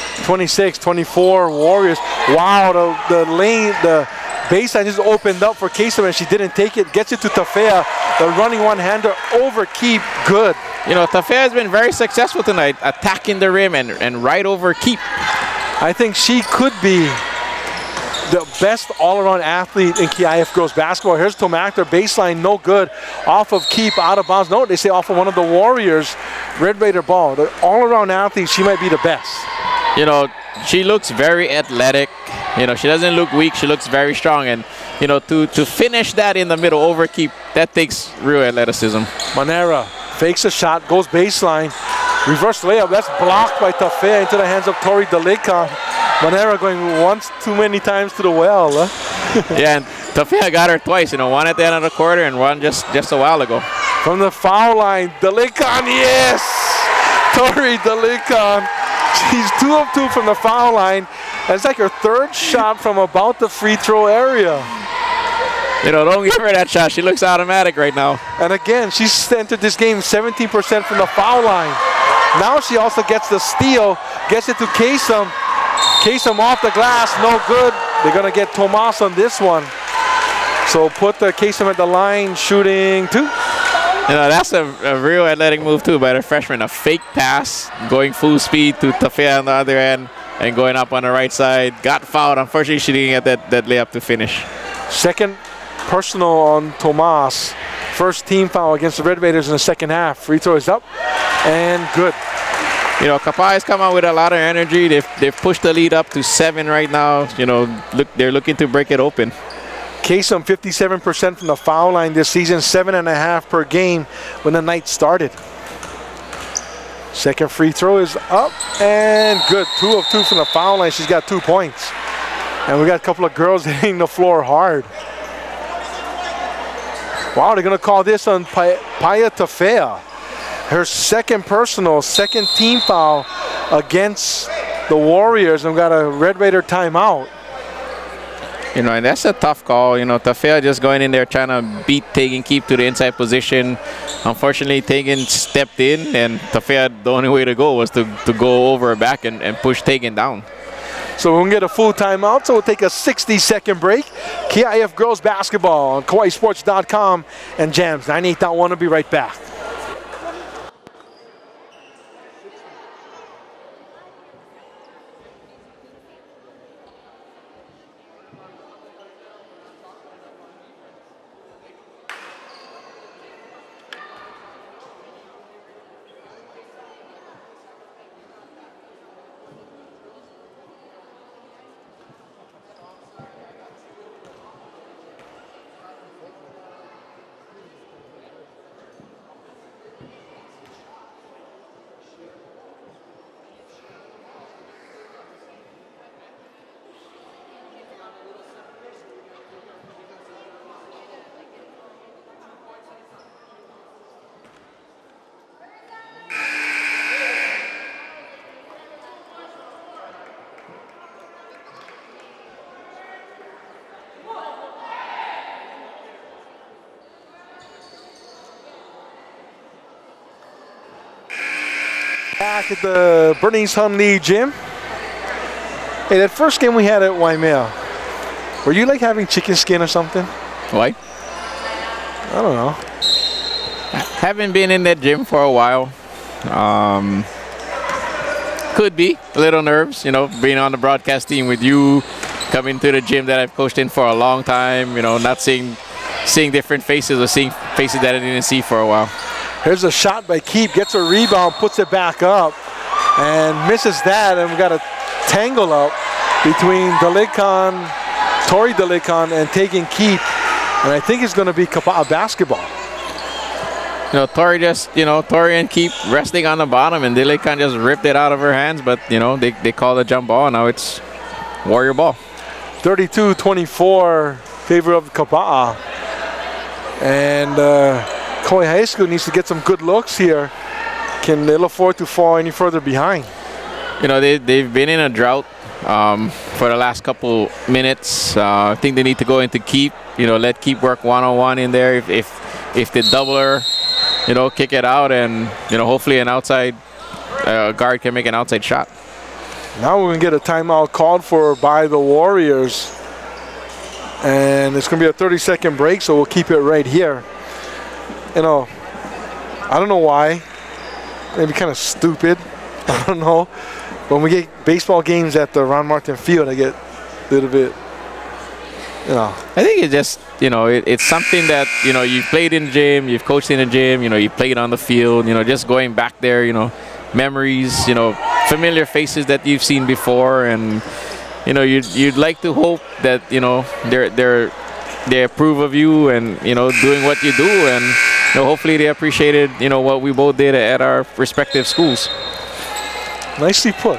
26-24 Warriors. Wow, the baseline just opened up for Kasem, and she didn't take it. Gets it to Tafea. The running one-hander over Keep. Good. You know, Tafea has been very successful tonight, attacking the rim and right over Keep. I think she could be the best all-around athlete in KIF girls basketball. Here's Tomakter, baseline, no good. Off of Keep, out of bounds. No, they say off of one of the Warriors. Red Raider ball. The all-around athlete, she might be the best. You know, she looks very athletic. You know, she doesn't look weak. She looks very strong. And, you know, to finish that in the middle over Keep, that takes real athleticism. Manera fakes a shot, goes baseline. Reverse layup, that's blocked by Tafea into the hands of Tori Delikan. Manera going once too many times to the well. Yeah, and Tafea got her twice, you know, one at the end of the quarter and one just a while ago. From the foul line, Delikan, yes! Tori Delikan, she's 2 of 2 from the foul line. That's like her third shot from about the free throw area. You know, don't give her that shot. She looks automatic right now. And again, she's entered this game 17% from the foul line. Now she also gets the steal, gets it to Kasem. Kasem off the glass, no good. They're going to get Tomas on this one. So put the Kasem at the line, shooting 2. You know, that's a real athletic move too by the freshman. A fake pass, going full speed to Tafea on the other end and going up on the right side. Got fouled. Unfortunately, she didn't get that layup to finish. Second personal on Tomas. First team foul against the Red Raiders in the second half. Free throw is up and good. You know, Kapaa has come out with a lot of energy. They've pushed the lead up to 7 right now. You know, they're looking to break it open. Kasem 57% from the foul line this season, 7.5 per game when the night started. Second free throw is up and good. 2 of 2 from the foul line. She's got 2 points. And we got a couple of girls hitting the floor hard. Wow, they're going to call this on Paya Tafea. Her second personal, second team foul against the Warriors, and we got a Red Raider timeout. You know, and that's a tough call. You know, Tafea just going in there trying to beat Tegan Keep to the inside position. Unfortunately, Tegan stepped in, and Tafea, the only way to go was to go over her back and push Tegan down. So we're going to get a full timeout, so we'll take a 60-second break. KIF Girls Basketball on KauaiSports.com and Jams 98.1 will be right back. Back at the Bernice Hunley gym. Hey, that first game we had at Waimea, were you like having chicken skin or something? Why? I don't know. Haven't been in that gym for a while. Could be a little nerves, you know, being on the broadcast team with you, coming to the gym that I've coached in for a long time, you know, not seeing different faces or seeing faces that I didn't see for a while. Here's a shot by Keep, gets a rebound, puts it back up, and misses that, and we got a tangle up between Tori Delikan and Tegan Keep, and I think it's going to be Kapaa basketball. Tori just, Tori and keep resting on the bottom, and Dilikan just ripped it out of her hands. But, they call the jump ball. Now it's Warrior ball. 32-24, favor of Kapaa. And Kauai High School needs to get some good looks here. Can they afford to fall any further behind? They've been in a drought for the last couple minutes. I think they need to go into KIF. Let KIF work one-on-one in there. If they double her, kick it out, and hopefully an outside guard can make an outside shot. Now we're gonna get a timeout called for by the Warriors, and it's gonna be a 30-second break. So we'll keep it right here. I don't know why. Maybe kind of stupid. I don't know. When we get baseball games at the Ron Martin Field, I get a little bit, I think it's just, it's something that, you've played in the gym, you've coached in the gym, you played on the field, just going back there, memories, familiar faces that you've seen before, and, you'd like to hope that, they approve of you and, doing what you do, and, hopefully they appreciated, what we both did at our respective schools. Nicely put.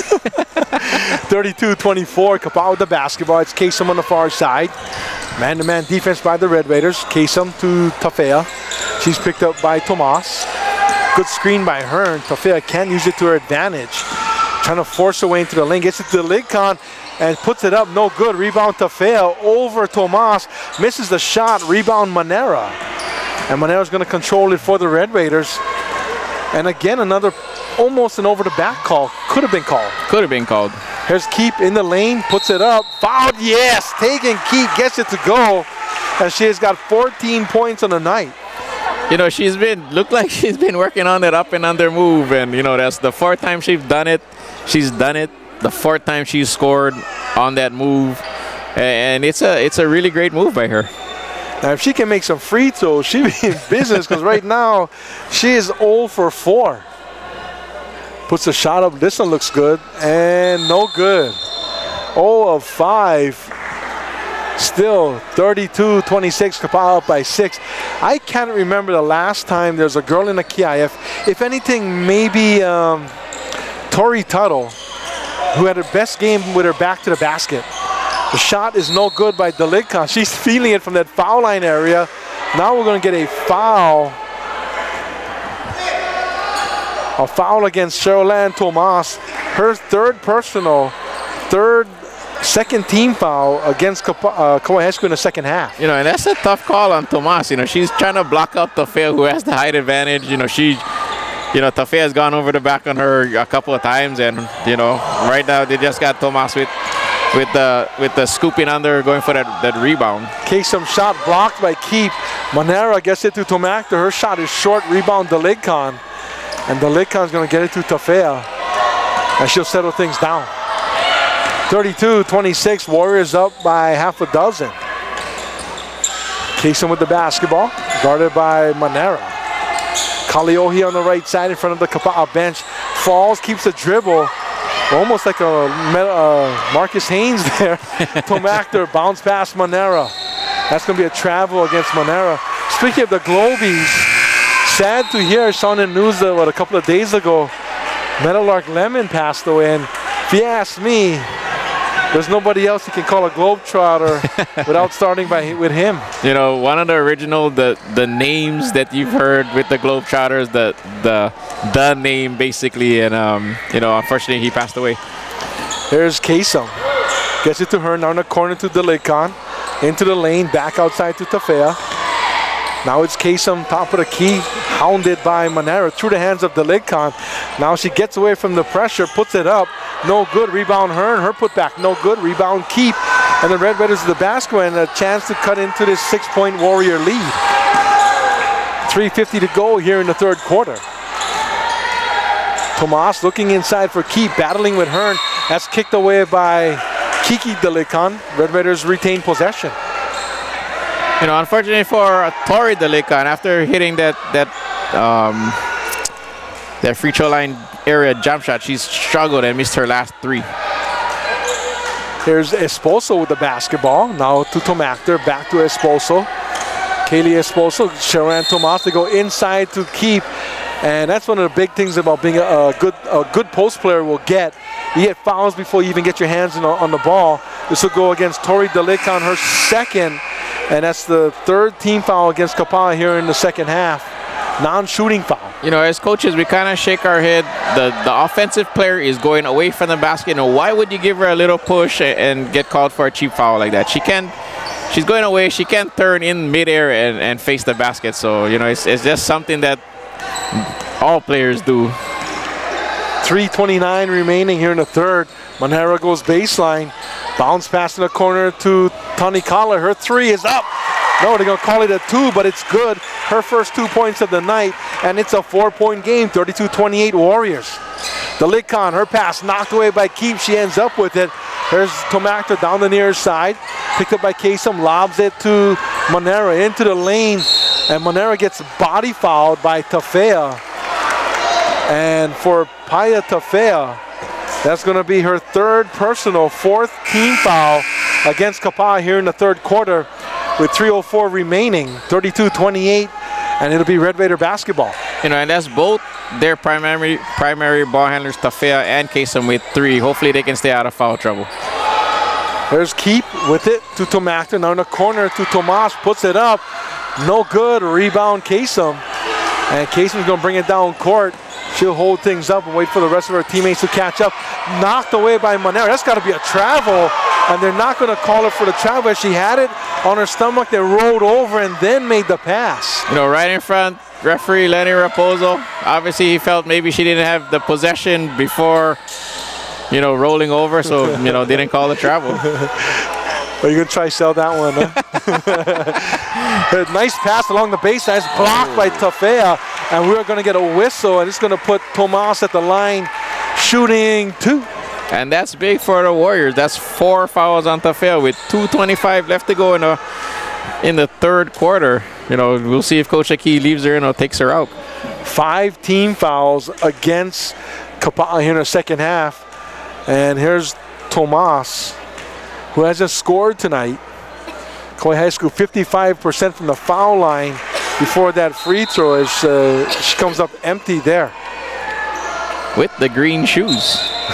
32-24, Kapaa with the basketball. It's Kasem on the far side. Man-to-man defense by the Red Raiders. Kasem to Tafea. She's picked up by Tomas. Good screen by Hearn. Tafea can't use it to her advantage. Trying to force her way into the lane. Gets it to Ligcon and puts it up. No good. Rebound Tafea over Tomas. Misses the shot. Rebound Manera. And Manera's going to control it for the Red Raiders. And again, another almost an over-the-back call. Could have been called. Could have been called. Here's Keep in the lane, puts it up. Fouled, yes! Taken, Keep gets it to go. And she has got 14 points on the night. Looked like she's been working on that up and under move. And, that's the fourth time she's done it. She's done it. The fourth time she's scored on that move. And it's a really great move by her. Now, if she can make some free throws, she'll be in business, because right now she is 0 for 4. Puts a shot up. This one looks good, and no good. 0 of 5. Still 32-26. Kapaa up by 6. I can't remember the last time there's a girl in the KIF. If anything, maybe Tori Tuttle, who had her best game with her back to the basket. The shot is no good by Delikan. She's feeling it from that foul line area. Now we're going to get a foul. A foul against Cheryl Tomas. Her second team foul against Kauai High School in the second half. And that's a tough call on Tomas. She's trying to block out Tafea, who has the height advantage. Tafea has gone over the back on her a couple of times, and right now they just got Tomas with the scooping under, going for that rebound. Kasem shot blocked by Keep. Manera gets it to Tomakta. Her shot is short. Rebound Daligkan. And Daligkan's going to get it to Tafea. And she'll settle things down. 32-26. Warriors up by half a dozen. Kasem with the basketball. Guarded by Manera. Kaliohi on the right side in front of the Kapaa bench. Falls, keeps the dribble. Almost like a Marcus Haynes there. Tomakta bounce past Manera. That's going to be a travel against Manera. Speaking of the Globies, sad to hear, I saw in the news a couple of days ago, Meadowlark Lemon passed away. And if you ask me, there's nobody else you can call a Globetrotter without starting with him. One of the original, the names that you've heard with the Globetrotters, the name basically, and unfortunately he passed away. Here's Kasem. Gets it to her, now in the corner to Delikan. Into the lane, back outside to Tafea. Now it's Kasem, top of the key, hounded by Manera through the hands of Delikan. Now she gets away from the pressure, puts it up. No good. Rebound Hearn. Her putback. No good. Rebound Keep. And the Red Raiders of the basket and a chance to cut into this 6-point Warrior lead. 3:50 to go here in the third quarter. Tomas looking inside for Keep, battling with Hearn. That's kicked away by Kiki Delikan. Red Raiders retain possession. Unfortunately for Tori Delikan, after hitting that free throw line area jump shot, she's struggled and missed her last 3. Here's Esposo with the basketball. Now to Tomakta, back to Esposo. Kaylee Esposo, Sharon Tomas to go inside to keep. And that's one of the big things about being a good post player will get. You get fouls before you even get your hands on the ball. This will go against Tori Delikan, her second. And that's the third team foul against Kapaa here in the second half. Non-shooting foul. You know, as coaches, we kind of shake our head. The offensive player is going away from the basket. You know, why would you give her a little push and get called for a cheap foul like that? She's going away. She can't turn in midair and face the basket. So, you know, it's just something that all players do. 3:29 remaining here in the third. Monera goes baseline. Bounce pass in the corner to Tani Kala. Her three is up. No, they're going to call it a 2, but it's good. Her first 2 points of the night, and it's a 4-point game, 32-28 Warriors. Delikan, her pass knocked away by KIF. She ends up with it. There's Tomakta down the near side. Picked up by Kasem, lobs it to Monera into the lane, and Monera gets body fouled by Tafea. And for Paya Tafea, that's going to be her third personal, fourth team foul against Kapaa here in the third quarter with 3:04 remaining, 32-28, and it'll be Red Raider basketball. You know, and that's both their primary ball handlers, Tafea and Kasem, with 3. Hopefully they can stay out of foul trouble. There's Keep with it to Tomakta. Now in the corner to Tomas, puts it up. No good. Rebound Kasem. And Kasem's going to bring it down court. She'll hold things up and wait for the rest of her teammates to catch up. Knocked away by Monera. That's got to be a travel. And they're not going to call it for the travel. She had it on her stomach, then rolled over and then made the pass. You know, right in front, referee Lenny Raposo. Obviously, he felt maybe she didn't have the possession before, you know, rolling over. So, you know, didn't call the travel. Are you going to try to sell that one, huh? Nice pass along the baseline. It's blocked by Tafea. And we're going to get a whistle. And it's going to put Tomas at the line shooting 2. And that's big for the Warriors. That's 4 fouls on Tafea with 2:25 left to go in the third quarter. You know, we'll see if Coach Aki leaves her in or takes her out. 5 team fouls against Kapaa here in the second half. And here's Tomas, who hasn't scored tonight. Kauai High School 55% from the foul line before that free throw as she comes up empty there. With the green shoes.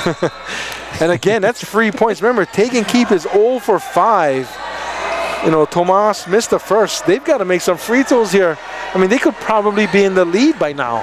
And again, that's free points. Remember, take and keep is 0 for 5. You know, Tomas missed the first. They've got to make some free throws here. I mean, they could probably be in the lead by now.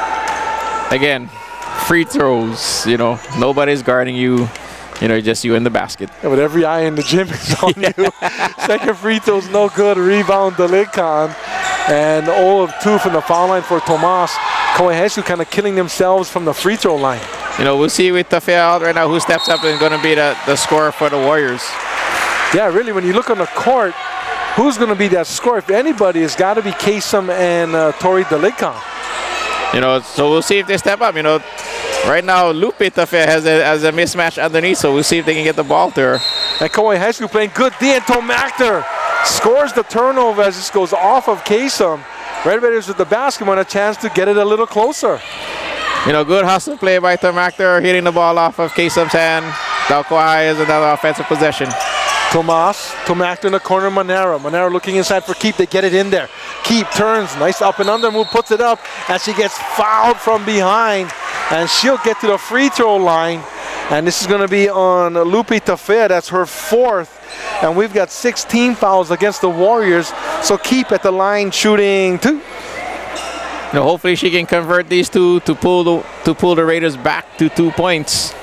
Again, free throws, you know, nobody's guarding you. You know, just you in the basket. Yeah, but every eye in the gym is on you. Second free throw's no good. Rebound Delikan. And 0 of 2 from the foul line for Tomas. Kauai High School kind of killing themselves from the free throw line. You know, we'll see with Tafea out right now who steps up and going to be the scorer for the Warriors. Yeah, really, when you look on the court, who's going to be that scorer? If anybody, it's got to be Kasem and Tori Delikan. You know, so we'll see if they step up. You know, right now, Lupe Tafea has a mismatch underneath, so we'll see if they can get the ball to her. And Kauai High School playing good D, and Tomakta scores the turnover as this goes off of Kasem. Red Raiders with the basketball and a chance to get it a little closer. You know, good hustle play by Tomakta, hitting the ball off of Kasem's hand. Now Kauai is another offensive possession. Tomakta in the corner, Monera looking inside for Keep. They get it in there. Keep turns, nice up and under move, puts it up, and she gets fouled from behind. And she'll get to the free throw line. And this is going to be on Lupe Tafea. That's her 4th. And we've got 16 fouls against the Warriors. So Keep at the line shooting 2. You know, hopefully she can convert these 2 to pull the Raiders back to 2 points.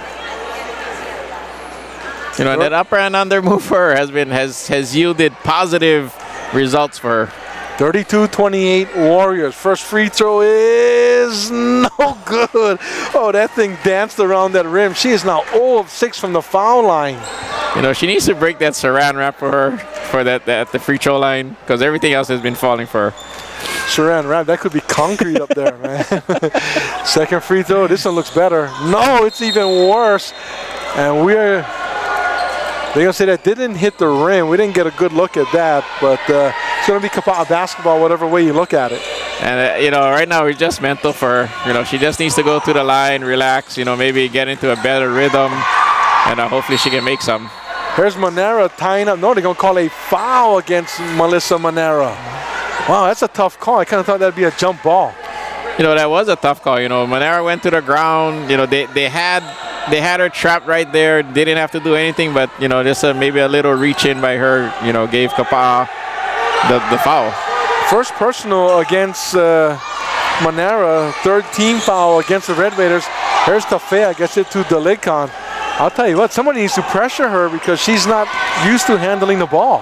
You know, that upper and under move for her has yielded positive results for her. 32-28 Warriors. First free throw is no good. Oh, that thing danced around that rim. She is now 0 of 6 from the foul line. You know, she needs to break that saran wrap for her for that at the free throw line because everything else has been falling for her. Saran wrap, that could be concrete up there, man. Second free throw, this one looks better. No, it's even worse. And they're going to say that didn't hit the rim. We didn't get a good look at that, but it's going to be Kapaa basketball, whatever way you look at it. And, you know, right now it's just mental for her. You know, she just needs to go to the line, relax, you know, maybe get into a better rhythm, and hopefully she can make some. Here's Manera tying up. No, they're going to call a foul against Melissa Manera. Wow, that's a tough call. I kind of thought that'd be a jump ball. You know, that was a tough call. You know, Manera went to the ground. You know, they had her trapped right there. They didn't have to do anything, but, you know, just maybe a little reach in by her, you know, gave Kapaa the foul. First personal against Manera. Third team foul against the Red Raiders. Here's Tafea, gets it to Delicon. I'll tell you what, somebody needs to pressure her because she's not used to handling the ball.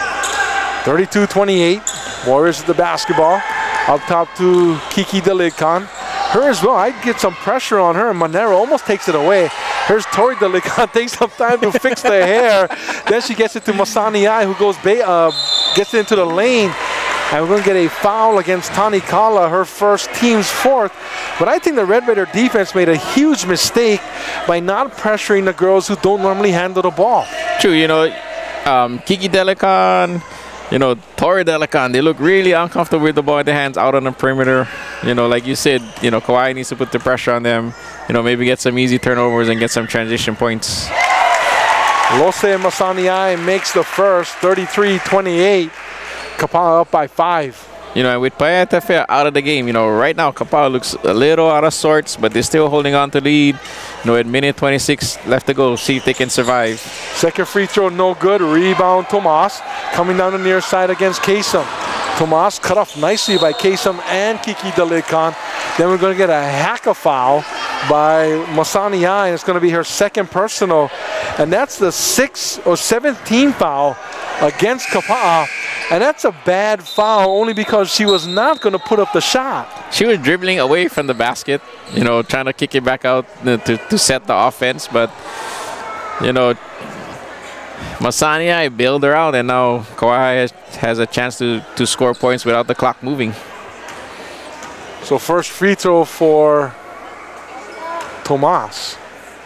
32-28, Warriors with the basketball. Up top to Kiki Delicon. Her as well, I'd get some pressure on her. Manera almost takes it away. Here's Tori Delicon, takes some time to fix the hair. Then she gets it to Masani Ai, who goes gets it into the lane. And we're going to get a foul against Tani Kala, her first, team's fourth. But I think the Red Raider defense made a huge mistake by not pressuring the girls who don't normally handle the ball. True, you know, Kiki Delicon, you know, Tori Delicon, they look really uncomfortable with the ball in their hands out on the perimeter. You know, like you said, you know, Kauai needs to put the pressure on them. You know, maybe get some easy turnovers and get some transition points. Lose Masani Ai makes the first, 33-28. Kapaa up by 5. You know, and with Paea Tafea out of the game, you know, right now Kapaa looks a little out of sorts, but they're still holding on to lead. You know, at minute 26 left to go, see if they can survive. Second free throw, no good. Rebound, Tomas. Coming down the near side against Kasem. Tomas cut off nicely by Kasem and Kiki Delicon. Then we're going to get a hacker foul by Masani Ai, and it's going to be her second personal. And that's the 6th or 7th team foul against Kapaa. And that's a bad foul only because she was not going to put up the shot. She was dribbling away from the basket, you know, trying to kick it back out to set the offense. But, you know, Masani Ai bailed her out, and now Kauai has a chance to score points without the clock moving. So first free throw for Tomas.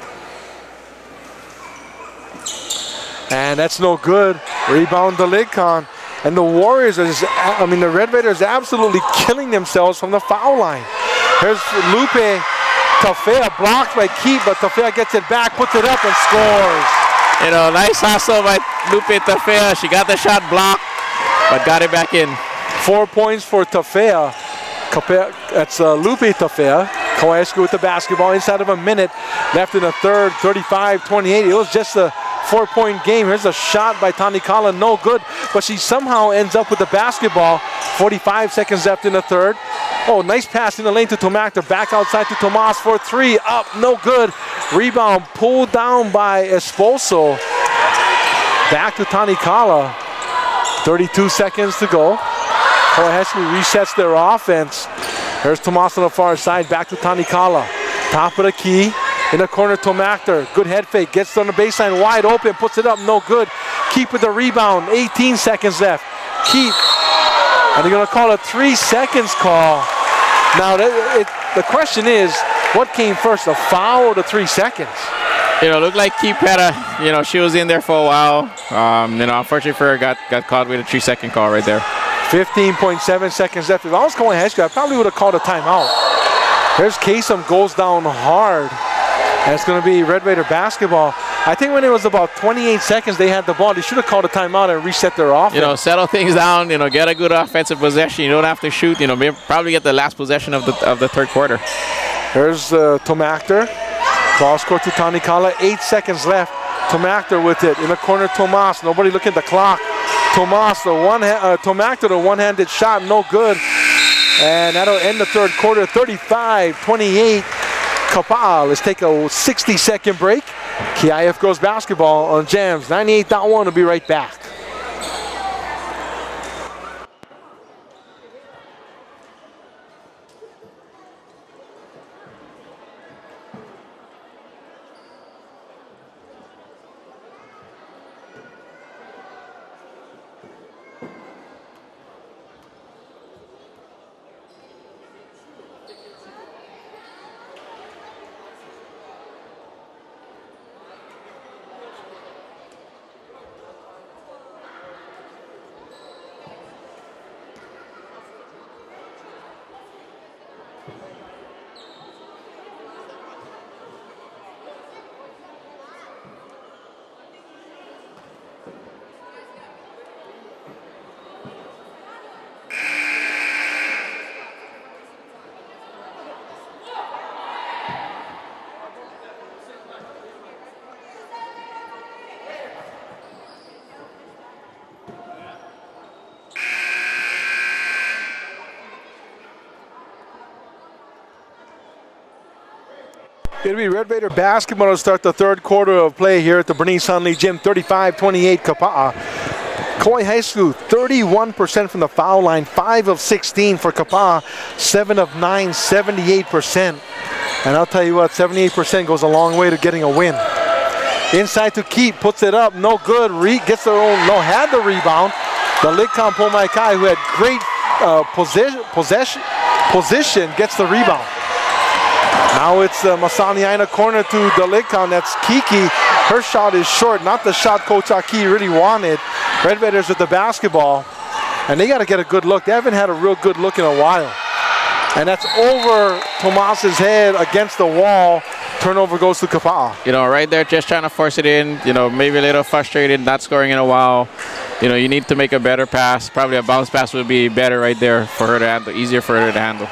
And that's no good. Rebound Delicon. And the Warriors, the Red Raiders absolutely killing themselves from the foul line. Here's Lupe. Tafea blocked by Keith, but Tafea gets it back, puts it up, and scores. You know, nice hustle by Lupe Tafea. She got the shot blocked, but got it back in. 4 points for Tafea. That's Lupe Tafea. Kauai with the basketball inside of a minute left in the third, 35-28. It was just a 4-point game. Here's a shot by Tani Kala, no good, but she somehow ends up with the basketball. 45 seconds left in the third. Oh, nice pass in the lane to Tomac. Back outside to Tomas for 3, up, no good. Rebound pulled down by Esposo. Back to Tani Kala. 32 seconds to go. Kauai resets their offense. Here's Tomas on the far side, back to Tani Kala. Top of the key. In the corner, Tomactor, good head fake, gets on the baseline, wide open, puts it up, no good. Keep with the rebound, 18 seconds left. Keep, and they're gonna call a 3 seconds call. Now, the question is, what came first, the foul or the 3 seconds? You know, looked like Keep had a, you know, she was in there for a while. You know, unfortunately for her, got caught with a 3-second call right there. 15.7 seconds left. If I was Kauai High School, I probably would have called a timeout. There's Kasem, goes down hard. And it's going to be Red Raider basketball. I think when it was about 28 seconds they had the ball, they should have called a timeout and reset their offense. You know, settle things down, you know, get a good offensive possession. You don't have to shoot, you know, maybe probably get the last possession of the third quarter. Here's Tomactor. Cross court to Tani Kala, 8 seconds left. Tomactor with it. In the corner, Tomas. Nobody looking at the clock. Tomas, Tomactor, the one-handed shot, no good. And that'll end the third quarter, 35-28. Kapaa. Let's take a 60-second break. KIF Girls Basketball on Jams 98.1. We'll be right back. It'll be Red Raider basketball to start the third quarter of play here at the Bernice Hunley Gym. 35-28 Kapaa. Kauai High School 31% from the foul line, 5 of 16 for Kapaa, 7 of 9, 78%. And I'll tell you what, 78% goes a long way to getting a win. Inside to Keep, puts it up, no good. Gets their own, had the rebound. The Lidcom Pomaikai, who had great position, gets the rebound. Now it's Masani Aina corner to the Lidcom. That's Kiki. Her shot is short, not the shot Coach Aki really wanted. Red Raiders with the basketball, and they got to get a good look. They haven't had a real good look in a while. And that's over Tomas's head against the wall. Turnover goes to Kapaa. You know, right there, just trying to force it in. You know, maybe a little frustrated, not scoring in a while. You know, you need to make a better pass. Probably a bounce pass would be better right there for her to handle, easier for her to handle.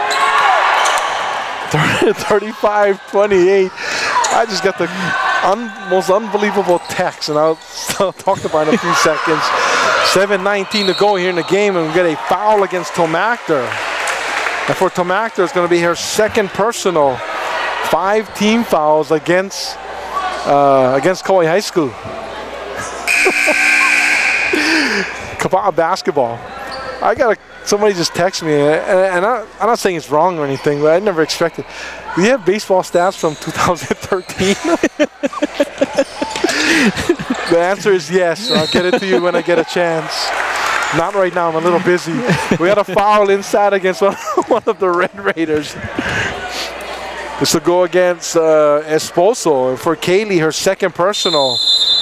35-28. I just got the most unbelievable text, and I'll talk about it in a few seconds. 7:19 to go here in the game, and we get a foul against Tomachter. And for Tomachter, it's going to be her second personal. 5 team fouls against Kauai High School. Kapaa basketball. Somebody just texted me, and I'm not saying it's wrong or anything, but I never expected. Do you have baseball stats from 2013? The answer is yes. I'll get it to you when I get a chance. Not right now, I'm a little busy. We had a foul inside against one of the Red Raiders. This will go against Esposo. And for Kaylee, her second personal.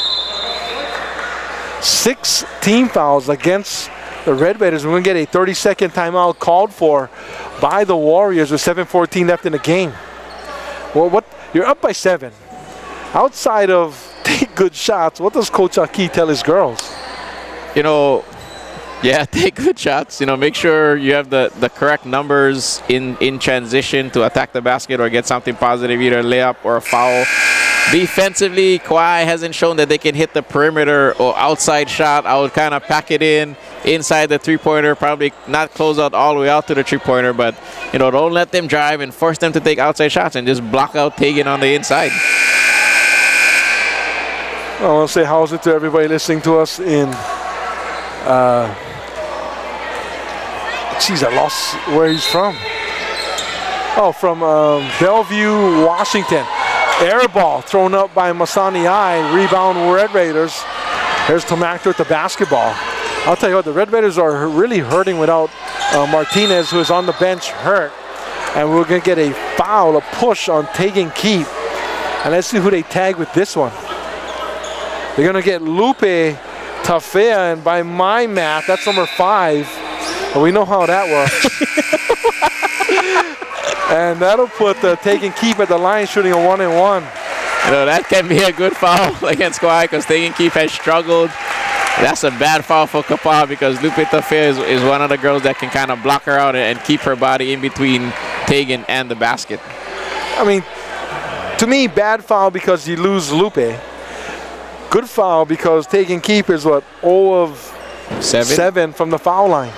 6 team fouls against the Red Raiders. We're going to get a 30-second timeout called for by the Warriors with 7:14 left in the game. Well, you're up by 7. Outside of take good shots, what does Coach Aki tell his girls? You know, yeah, take good shots. You know, make sure you have the correct numbers in transition to attack the basket or get something positive, either a layup or a foul. Defensively, Kauai hasn't shown that they can hit the perimeter or outside shot. I would kind of pack it in inside the three-pointer, probably not close out all the way out to the three-pointer, but, you know, don't let them drive and force them to take outside shots and just block out Tegan on the inside. I want to say how's it to everybody listening to us in, geez, I lost where he's from. Oh, from Bellevue, Washington. Air ball thrown up by Masani Ai. Rebound Red Raiders. Here's Tomachter with the basketball. I'll tell you what, the Red Raiders are really hurting without Martinez, who is on the bench, hurt. And we're going to get a foul, a push on Tegan Keep. And let's see who they tag with this one. They're going to get Lupe Tafea, and by my math, that's number 5. But we know how that works. And that'll put Tegan Keep at the line shooting a 1-and-1. You know, that can be a good foul against Kauai because Tegan Keep has struggled. That's a bad foul for Kapaa because Lupe Tafea is one of the girls that can kind of block her out and keep her body in between Tegan and the basket. I mean, to me, bad foul because you lose Lupe. Good foul because Tegan Keep is what, 0 of 7 from the foul line.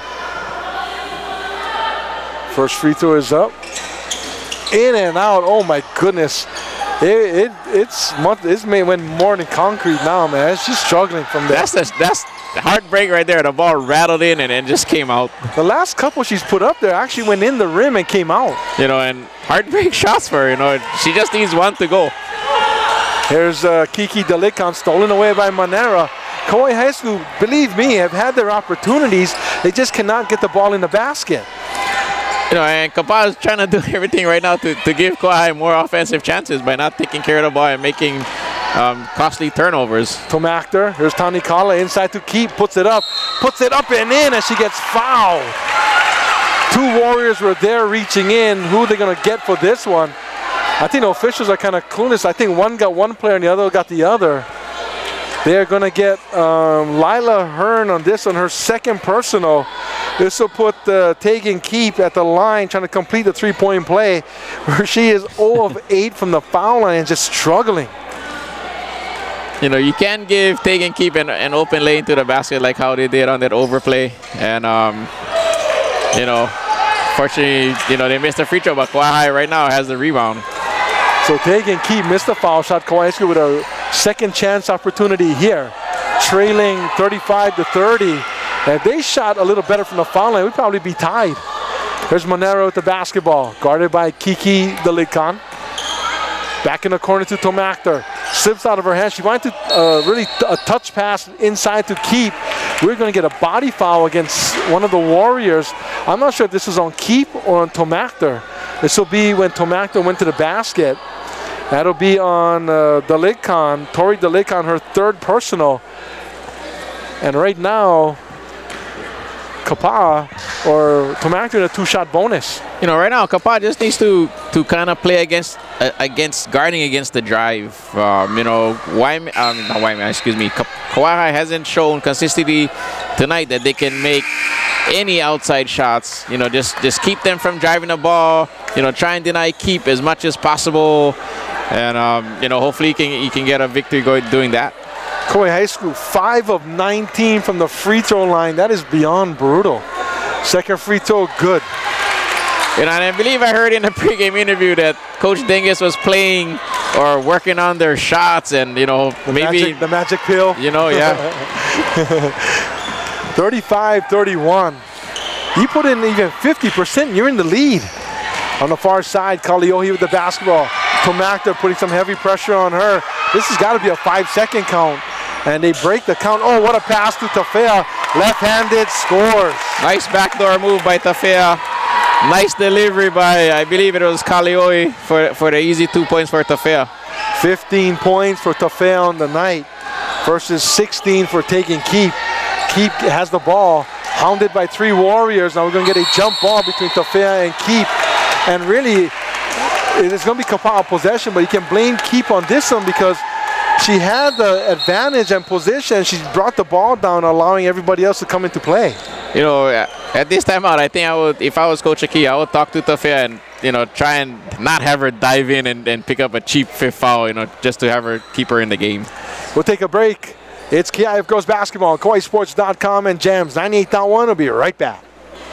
First free throw is up. In and out. Oh my goodness. It's went more than concrete now, man. It's just struggling from there. That's the heartbreak right there. The ball rattled in and then just came out. The last couple she's put up there actually went in the rim and came out. You know, and heartbreak shots for her. You know, she just needs one to go. Here's Kiki Delikan, stolen away by Manera. Kauai High School, believe me, have had their opportunities. They just cannot get the ball in the basket. You know, and Kapaa is trying to do everything right now to give Kauai more offensive chances by not taking care of the ball and making costly turnovers. Tomachter, here's Tani Kala inside to Keep, puts it up and in, and she gets fouled. 2 Warriors were there reaching in. Who are they going to get for this one? I think the officials are kind of clueless. I think one got one player and the other got the other. They're going to get Lila Hearn on this on her second personal. This will put Tegan Keep at the line trying to complete the three-point play where she is 0 of 8 from the foul line and just struggling. You know, you can give Tegan Keep an open lane to the basket like how they did on that overplay. And, you know, fortunately, you know, they missed the free throw, but Kauai right now has the rebound. So Tegan Keep missed the foul shot. Kauai High School with a second chance opportunity here, trailing 35-30. And if they shot a little better from the foul line, we'd probably be tied. There's Monero with the basketball, guarded by Kiki Dalikon. Back in the corner to Tomakter. Slips out of her hand. She wanted to really a touch pass inside to Keep. We're going to get a body foul against one of the Warriors. I'm not sure if this is on Keep or on Tomakter. This will be when Tomakter went to the basket. That'll be on Dalikon, Tori Dalikon, her third personal. And right now, Kapaa or Tomakter in a two-shot bonus. You know, right now Kapaa just needs to kind of play against guarding against the drive. You know, Kauai hasn't shown consistently tonight that they can make any outside shots. You know, just keep them from driving the ball. You know, try and deny Keep as much as possible, and you know, hopefully he can get a victory doing that. Kauai High School 5 of 19 from the free throw line. That is beyond brutal. Second free throw, good. And I believe I heard in the pregame interview that Coach Dingus was playing or working on their shots, and you know, maybe the magic pill. You know, yeah. 35-31. You put in even 50%, you're in the lead. On the far side, Kaliohi with the basketball. Tomakter putting some heavy pressure on her. This has got to be a 5-second count. And they break the count. Oh, what a pass to Tafea. Left-handed, scores. Nice backdoor move by Tafea. Nice delivery by, I believe it was Kalioi for the easy 2 points for Tafea. 15 points for Tafea on the night versus 16 for taking Keep. Keep has the ball, hounded by 3 Warriors. Now we're going to get a jump ball between Tafea and Keep. And really, it's going to be Kapaa possession, but you can blame Keep on this one because she had the advantage and position. She brought the ball down, allowing everybody else to come into play. You know, at this time out, I think I would, if I was Coach Aki, I would talk to Tafea and, you know, try and not have her dive in and pick up a cheap 5th foul, you know, just to have her keep her in the game. We'll take a break. It's KIF Girls Basketball on KauaiSports.com and Jams 98.1. We'll be right back.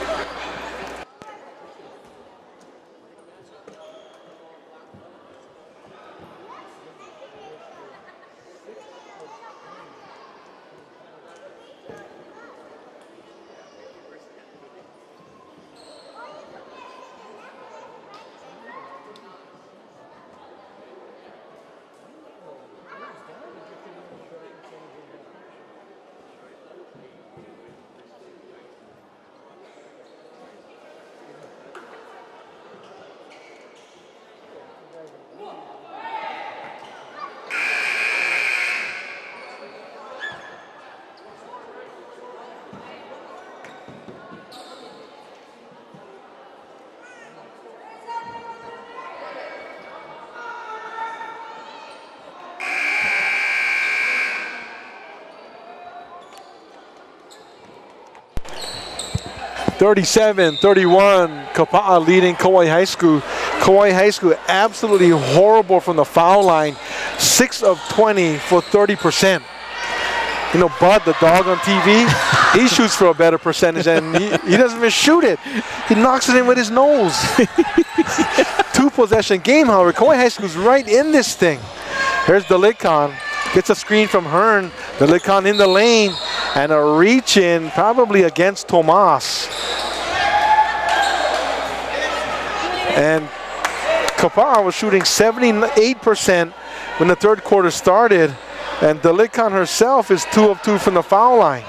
(37-31), Kapaa leading Kauai High School. Kauai High School absolutely horrible from the foul line. 6 of 20 for 30%. You know, Bud, the dog on TV, he shoots for a better percentage, and he doesn't even shoot it. He knocks it in with his nose. 2-possession game, however. Kauai High School's right in this thing. Here's Dalikon. Gets a screen from Hearn. Dalikon in the lane. And a reach in, probably against Tomas. And Kapaa was shooting 78% when the third quarter started. And Dalikon herself is 2 of 2 from the foul line.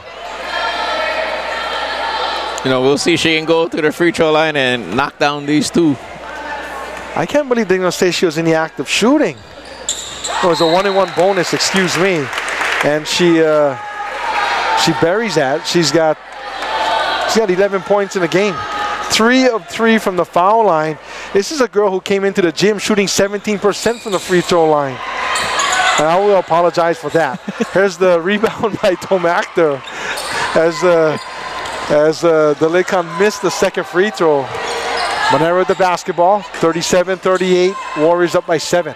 You know, we'll see if she can go to the free throw line and knock down these 2. I can't believe they're going to say she was in the act of shooting. It was a 1-and-1 bonus, excuse me. And she buries that. She's got 11 points in the game. 3 of 3 from the foul line. This is a girl who came into the gym shooting 17% from the free throw line. And I will apologize for that. Here's the rebound by Tomakter as Dalikon missed the second free throw. Monero with the basketball. 37-38. Warriors up by 7.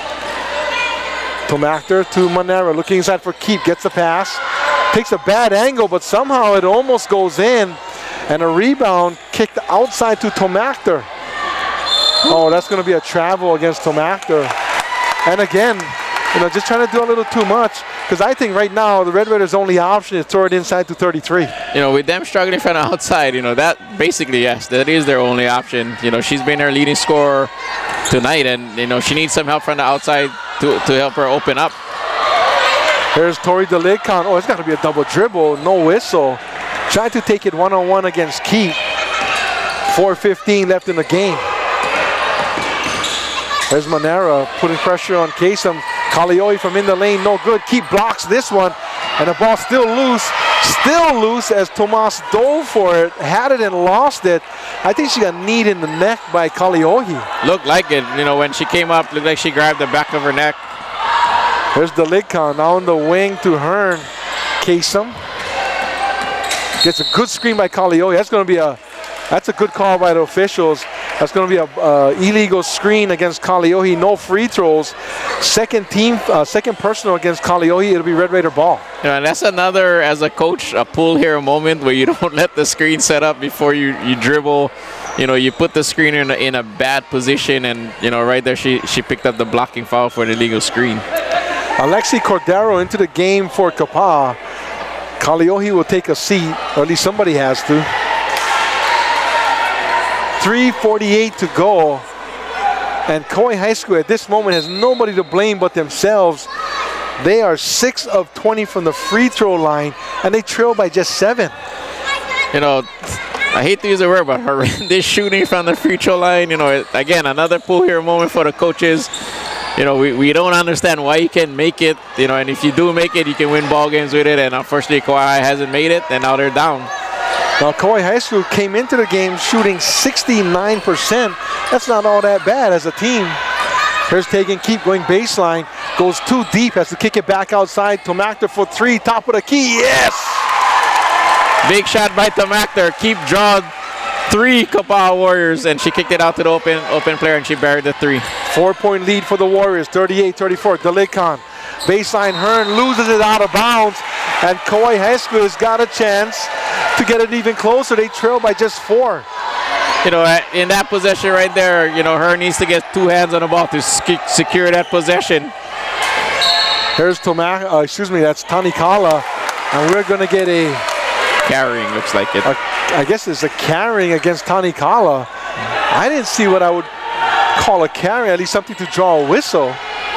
Tomakter to Monero, looking inside for Keep, gets the pass, takes a bad angle, but somehow it almost goes in, and a rebound kicked outside to Tomakter. Oh, that's going to be a travel against Tomactor. And again, you know, just trying to do a little too much, because I think right now the Red Raiders' only option is throw it inside to 33. You know, with them struggling from the outside, you know, that basically, yes, that is their only option. You know, she's been our leading scorer tonight, and, you know, she needs some help from the outside to help her open up. Here's Tori DeLidcon. Oh, it's got to be a double dribble, no whistle. Trying to take it one-on-one against KIF. 4:15 left in the game. There's Manera putting pressure on Kasem. Kalioi from in the lane, no good. KIF blocks this one, and the ball still loose as Tomas dove for it, had it and lost it. I think she got kneed in the neck by Kalioi. Looked like it, you know, when she came up, looked like she grabbed the back of her neck. There's DeLidcon now on the wing to Hearn. Kasem gets a good screen by Kalioi. That's a good call by the officials. That's going to be a illegal screen against Kalioi. No free throws. Second personal against Kalioi. It'll be Red Raider ball. You know, and that's another, as a coach, a pull here moment where you don't let the screen set up before you dribble. You know, you put the screen in a bad position, and, you know, right there she picked up the blocking foul for an illegal screen. Alexi Cordero into the game for Kapaa. Kalioi will take a seat, or at least somebody has to. 3:48 to go, and Kauai High School at this moment has nobody to blame but themselves. They are 6 of 20 from the free throw line, and they trail by just 7. You know, I hate to use the word, but horrendous shooting from the free throw line. You know, again, another pull here moment for the coaches. You know, we don't understand why you can make it, you know, and if you do make it, you can win ball games with it, and unfortunately Kauai hasn't made it, and now they're down. Now, Kauai High School came into the game shooting 69%. That's not all that bad as a team. Here's Tegan Keep going baseline. Goes too deep, has to kick it back outside. Tomactor for 3, top of the key, yes! Big shot by Tomactor. Keep drawn 3 Kapaa Warriors, and she kicked it out to the open player, and she buried the 3. 4-point lead for the Warriors, 38-34. DeLidcon. Baseline, Hearn loses it out of bounds, and Kauai High School has got a chance to get it even closer. They trail by just 4. You know, in that possession right there, you know, Hearn needs to get 2 hands on the ball to secure that possession. Here's that's Tani Kala, and we're going to get a carrying, looks like it. I guess it's a carrying against Tani Kala. I didn't see what I would call a carry, at least something to draw a whistle.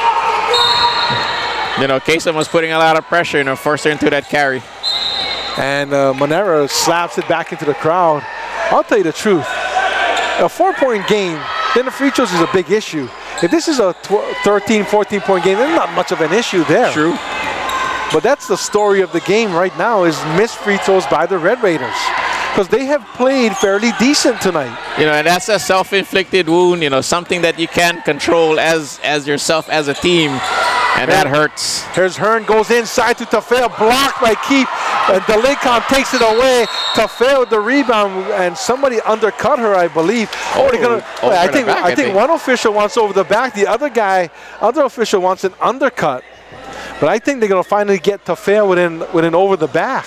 You know, Kasem was putting a lot of pressure, you know, forced her into that carry. And Manera slaps it back into the crowd. I'll tell you the truth. A 4-point game, then the free throws is a big issue. If this is a 13, 14-point game, there's not much of an issue there. True. But that's the story of the game right now, is missed free throws by the Red Raiders, because they have played fairly decent tonight. You know, and that's a self-inflicted wound, you know, something that you can't control as yourself as a team, and that hurts. Here's Hearn, goes inside to Tafea, blocked by KIF, and DeLidcon takes it away. Tafea with the rebound, and somebody undercut her, I believe. I think one official wants over the back, the other official wants an undercut. But I think they're going to finally get Tafea with an over the back.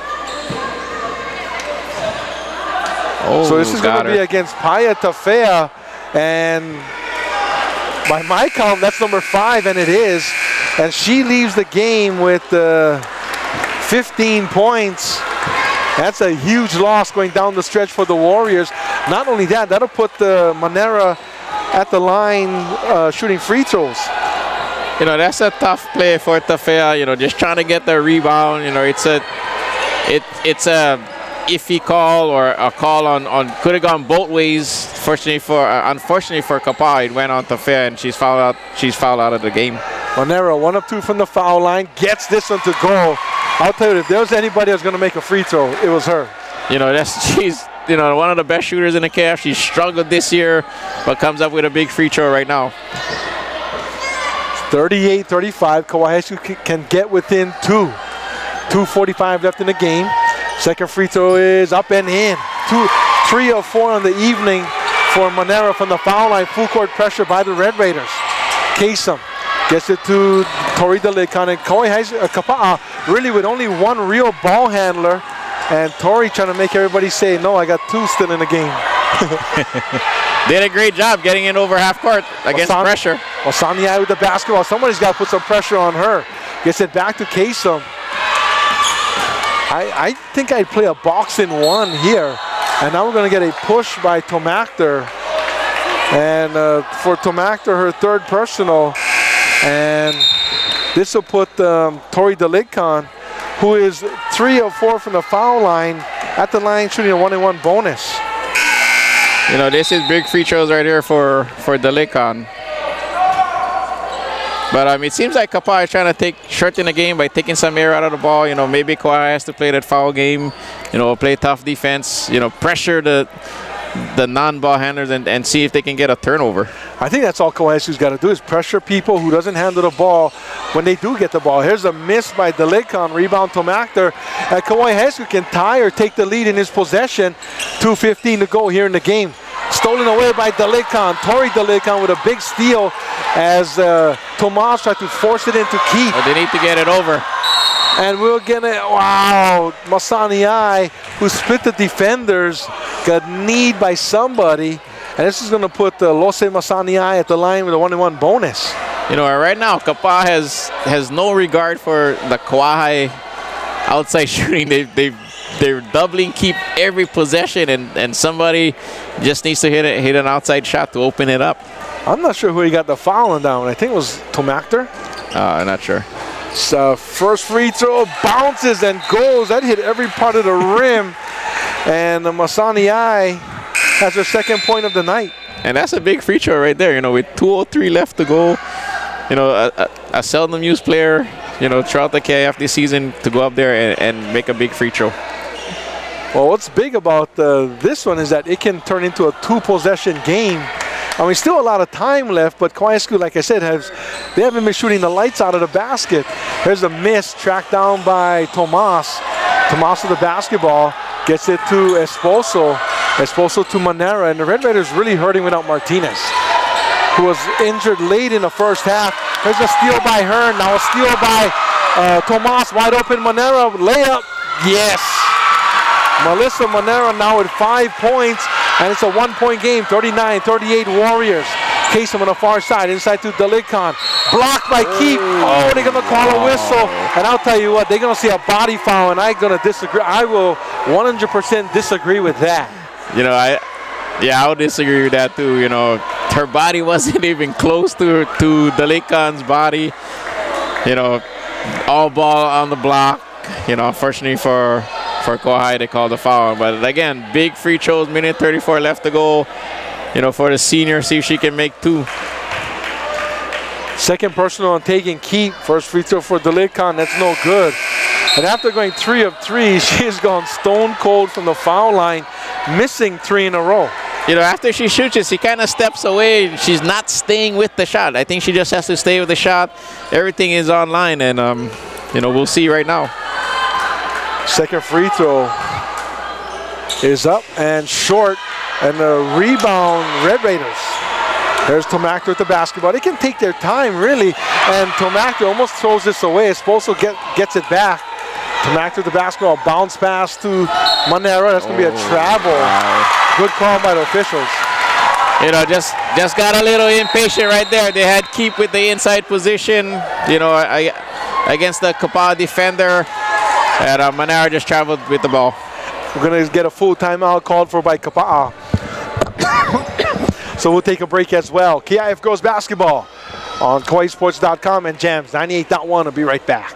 So this is going to be against Paya Tafea, and by my count, that's number 5, and it is. And she leaves the game with 15 points. That's a huge loss going down the stretch for the Warriors. Not only that, that'll put Manera at the line shooting free throws. You know, that's a tough play for Tafea, you know, just trying to get the rebound. You know, it's a iffy call, or a call on could have gone both ways. Unfortunately for Kapaa, it went on Tafea, and she's fouled out of the game. Manera 1 of 2 from the foul line, gets this one to go. I'll tell you, if there was anybody that was going to make a free throw, it was her. You know, she's, you know, one of the best shooters in the KIF. She struggled this year, but comes up with a big free throw right now. 38-35, Kauai High School can get within 2. 2:45 left in the game. Second free throw is up and in. 3 of 4 on the evening for Manera from the foul line. Full court pressure by the Red Raiders. Kasem gets it to Tori DeLidcon, and Kauai High School, Kapaa really with only 1 real ball handler, and Tori trying to make everybody say, no, I got 2 still in the game. did a great job getting in over half court against pressure. Masaniai with the basketball. Somebody's got to put some pressure on her. Gets it back to Kasem. I think I'd play a box-in one here. And now we're going to get a push by Tomakter. And for Tomakter, her third personal. And this will put Tori Delikon, who is 3 of 4 from the foul line, at the line shooting a 1-and-1 bonus. You know, this is big free throws right here for Delikon. But it seems like Kapaa is trying to shorten the game by taking some air out of the ball. You know, maybe Kauai has to play that foul game. You know, play tough defense. You know, pressure the non-ball handlers and see if they can get a turnover. I think that's all Kauai's got to do is pressure people who doesn't handle the ball when they do get the ball. Here's a miss by Delikon, rebound to Tomakter. Kauai High School can tie or take the lead in his possession. 2:15 to go here in the game. Stolen away by Delikon. Tori Delikon with a big steal as Tomas tried to force it into Keith. Oh, they need to get it over. And we're gonna, wow, Masaniai, who split the defenders, got kneed by somebody. And this is gonna put Lose Masaniai at the line with a 1-and-1 bonus. You know, right now, Kapaa has no regard for the Kauai outside shooting. They're doubling keep every possession, and somebody just needs to hit an outside shot to open it up. I'm not sure who he got the foul on down. I think it was Tomakter. I'm not sure. So first free throw bounces and goes. That hit every part of the rim. And Masaniai has her second point of the night. And that's a big free throw right there. You know, with 2:03 left to go. You know, a seldom used player, you know, throughout the KIF this season to go up there and make a big free throw. Well, what's big about this one is that it can turn into a 2-possession game. I mean, still a lot of time left, but Kauai School, like I said, they haven't been shooting the lights out of the basket. There's a miss tracked down by Tomas. Tomas with the basketball, gets it to Esposo. Esposo to Manera, and the Red Raiders really hurting without Martinez, who was injured late in the first half. There's a steal by Hearn, now a steal by Tomas, wide open Manera, layup, yes. Melissa Manera now with 5 points, and it's a 1-point game, 39-38 Warriors. Kasem on the far side, inside to Delikon. Blocked by Keith. Oh, they're going to call a whistle. And I'll tell you what, they're going to see a body foul, and I'm going to disagree. I will 100% disagree with that. You know, I would disagree with that too. You know, her body wasn't even close to Delikon's body. You know, all ball on the block. You know, unfortunately for Kauai, they called the foul. But again, big free throws, minute 34 left to go. You know, for the senior, see if she can make 2. Second personal on taking Keith. First free throw for Delikon, that's no good. And after going 3 of 3, she has gone stone cold from the foul line, missing 3 in a row. You know, after she shoots it, she kind of steps away. She's not staying with the shot. I think she just has to stay with the shot. Everything is online, and, you know, we'll see right now. Second free throw is up and short, and the rebound, Red Raiders. There's Tomakter with the basketball. They can take their time, really, and Tomakter almost throws this away. Esposo gets it back. Tomakter with the basketball, bounce pass to Manera. That's going to be a travel. Wow. Good call by the officials. You know, just got a little impatient right there. They had Keep with the inside position, you know, against the Kapaa defender. And Manera just traveled with the ball. We're going to get a full timeout called for by Kapaa. So we'll take a break as well. KIF Girls Basketball on KauaiSports.com and Jams 98.1. I'll be right back.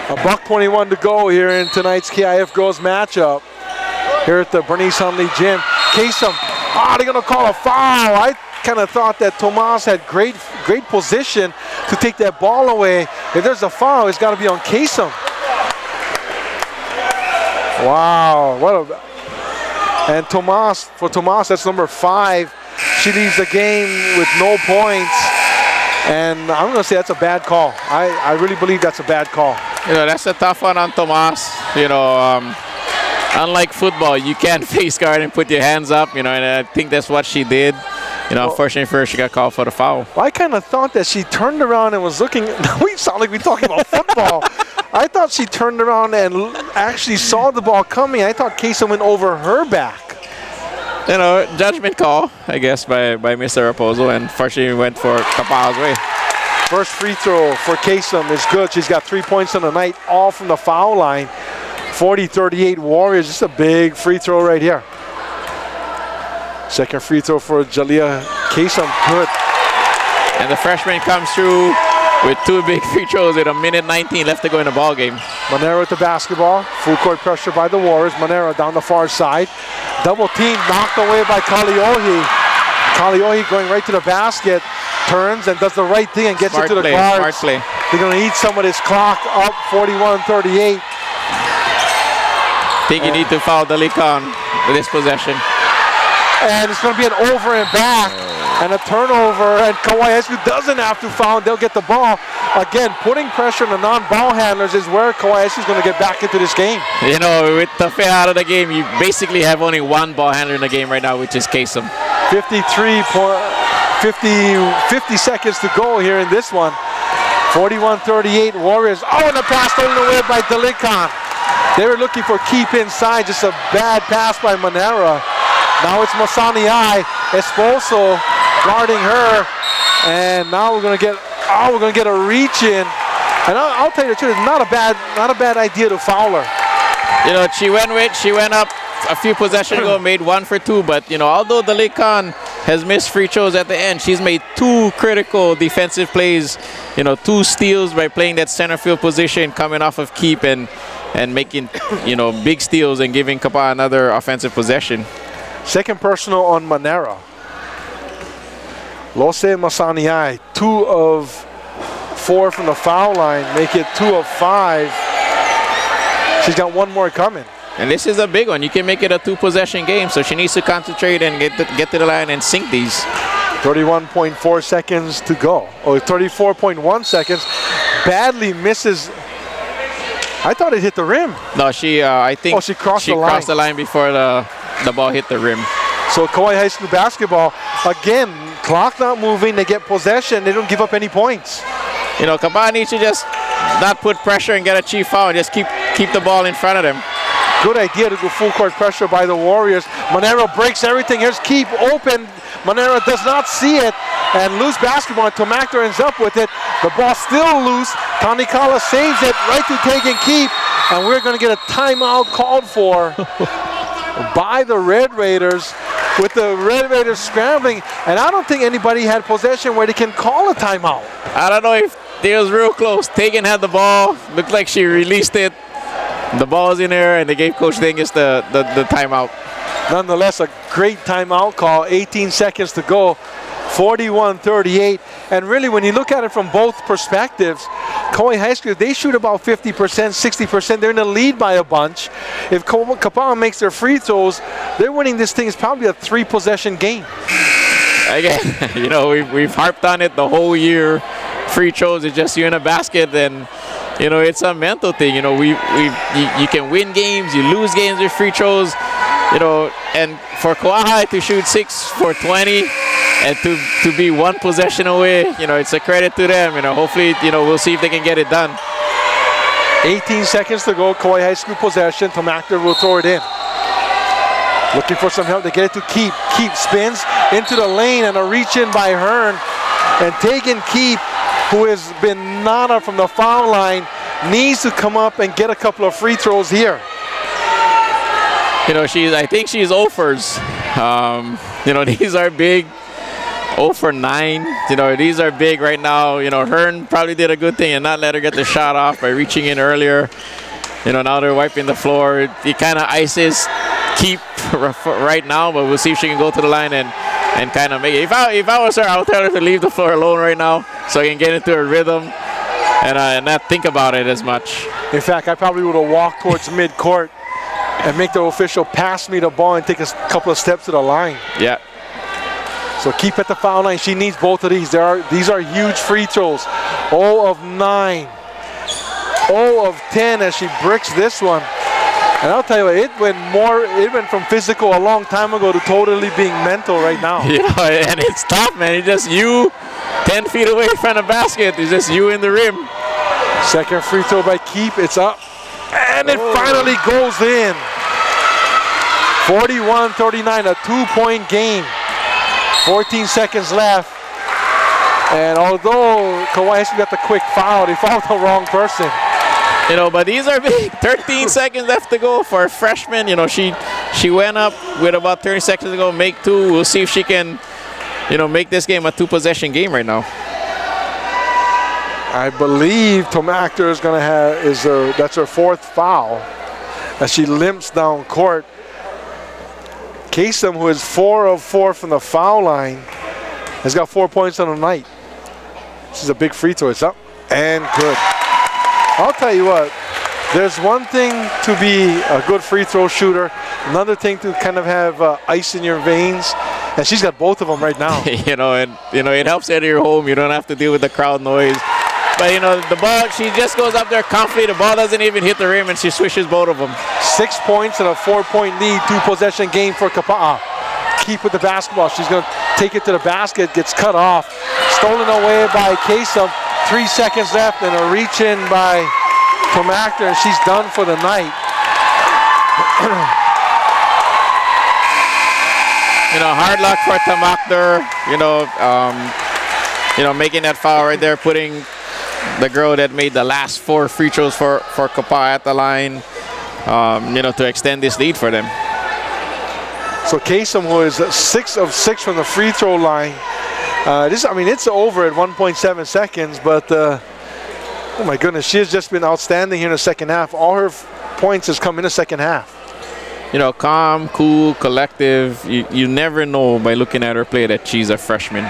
1:21 to go here in tonight's KIF girls matchup here at the Bernice Hundley Gym. Kasem, they're going to call a foul. I kind of thought that Tomas had great position to take that ball away. If there's a foul, it's got to be on Kasem. Wow, and Tomas, that's number 5. She leaves the game with no points. And I'm going to say that's a bad call. I really believe that's a bad call. That's a tough one on Tomas. Unlike football, you can't face guard and put your hands up, and I think that's what she did. Unfortunately for her, she got called for the foul. Well, I kind of thought that she turned around and was looking. We sound like we're talking about football. I thought she turned around and actually saw the ball coming. I thought Kasem went over her back. Judgment call, I guess, by Mr. Raposo, and unfortunately went for Kapaa's way. First free throw for Kasem is good. She's got 3 points on the night, all from the foul line. 40-38 Warriors. Just a big free throw right here. Second free throw for Jalea Kasem. Good. And the freshman comes through with 2 big free throws with 1:19 left to go in the ball game. Monero with the basketball. Full court pressure by the Warriors. Monero down the far side. Double team knocked away by Kaliohi. Kaliohi going right to the basket. Turns and does the right thing and gets it to the guards. Smart play. They're going to eat some of this clock up 41-38. I think you need to foul Dali Khan with this possession. And it's going to be an over and back and a turnover. And Kauai High School doesn't have to foul. They'll get the ball. Again, putting pressure on the non-ball handlers is where Kauai High School is going to get back into this game. With Tafe out of the game, you basically have only one ball handler in the game right now, which is Kasem. 50 seconds to go here in this one. 41-38 Warriors. And the pass stolen away by Dalikan. They were looking for keep inside. Just a bad pass by Manera. Now it's Masani Esposo guarding her. And now we're going to get a reach in. And I'll tell you the truth, it's not a bad idea to foul her. She went up a few possessions ago, made 1 for 2. But although Dalikan has missed free throws at the end, she's made 2 critical defensive plays. 2 steals by playing that center field position, coming off of keep and making big steals and giving Kapaa another offensive possession. Second personal on Manera. Lose Masaniai, 2 of 4 from the foul line, make it 2 of 5. She's got 1 more coming. And this is a big one. You can make it a 2-possession game, so she needs to concentrate and get to the line and sink these. 31.4 seconds to go. 34.1 seconds. Badly misses. I thought it hit the rim. No, I think she crossed the line. Crossed the line before the ball hit the rim. So Kauai High School basketball, again, clock not moving, they get possession, they don't give up any points. Kapaa needs to just not put pressure and get a cheap foul, just keep the ball in front of them. Good idea to go full court pressure by the Warriors. Monero breaks everything. Here's Keep open. Monero does not see it. And loose basketball. Tomac ends up with it. The ball still loose. Tanikala saves it right to Tegan Keep. And we're going to get a timeout called for by the Red Raiders, with the Red Raiders scrambling. And I don't think anybody had possession where they can call a timeout. I don't know if it was real close. Tegan had the ball. Looked like she released it. The ball's in there, and they gave Coach Dingus the timeout. Nonetheless, a great timeout call. 18 seconds to go. 41-38. And really, when you look at it from both perspectives, Kauai High School, they shoot about 50%, 60%. They're in the lead by a bunch. If Kapaa makes their free throws, they're winning this thing. It's probably a 3-possession game. Again, we've harped on it the whole year. Free throws is just you in a basket, and it's a mental thing. You can win games, you lose games with free throws. And for Kauai to shoot 6 for 20 and to be 1 possession away, it's a credit to them. Hopefully, we'll see if they can get it done. 18 seconds to go. Kauai High School possession. Tomac will throw it in. Looking for some help. They get it to Keep. Keep spins into the lane, and a reach in by Hearn. And Tegan Keep, who has been nada from the foul line, needs to come up and get a couple of free throws here. I think she's offers. These are big 0 for 9. You know, these are big right now. You know, Hearn probably did a good thing and not let her get the shot off by reaching in earlier. You know, now they're wiping the floor. He kind of ices Keep right now, but we'll see if she can go to the line and kind of make it. If I was her, I would tell her to leave the floor alone right now so I can get into her rhythm and not think about it as much. In fact, I probably would have walked towards mid-court and make the official pass me the ball and take a couple of steps to the line. Yeah. So keep at the foul line. She needs both of these. These are huge free throws. 0 of 9. 0 of 10 as she bricks this one. And I'll tell you what, it went from physical a long time ago to totally being mental right now. You know, and it's tough, man. It's just you 10 feet away from the basket. It's just you in the rim. Second free throw by Keep. It's up. And it finally goes in. 41-39, a 2-point game. 14 seconds left. And although Kauai got the quick foul, they fouled the wrong person. You know, but these are big. 13 seconds left to go for a freshman. You know, she went up with about 30 seconds to go, make 2. We'll see if she can, you know, make this game a 2-possession game right now. I believe Tomachter is going to have, that's her 4th foul as she limps down court. Kasem, who is 4 of 4 from the foul line, has got 4 points on the night. This is a big free throw. It's up and good. I'll tell you what, there's one thing to be a good free throw shooter, another thing to kind of have ice in your veins, and she's got both of them right now. You know, and you know it helps at your home. You don't have to deal with the crowd noise. But you know, the ball, she just goes up there comfy. The ball doesn't even hit the rim, and she swishes both of them. 6 points and a 4-point lead, 2-possession game for Kapaa. Keep with the basketball. She's going to take it to the basket, gets cut off. Stolen away by Kasem. 3 seconds left and a reach in by Tomachter, and she's done for the night. You know, hard luck for Tomachter. You know, making that foul right there, putting the girl that made the last 4 free throws for Kapaa at the line. You know, to extend this lead for them. So Kasem, who is 6 of 6 from the free throw line. It's over at 1.7 seconds, but oh my goodness, she has just been outstanding here in the second half. All her points has come in the second half. You know, calm, cool, collective. You never know by looking at her play that she's a freshman.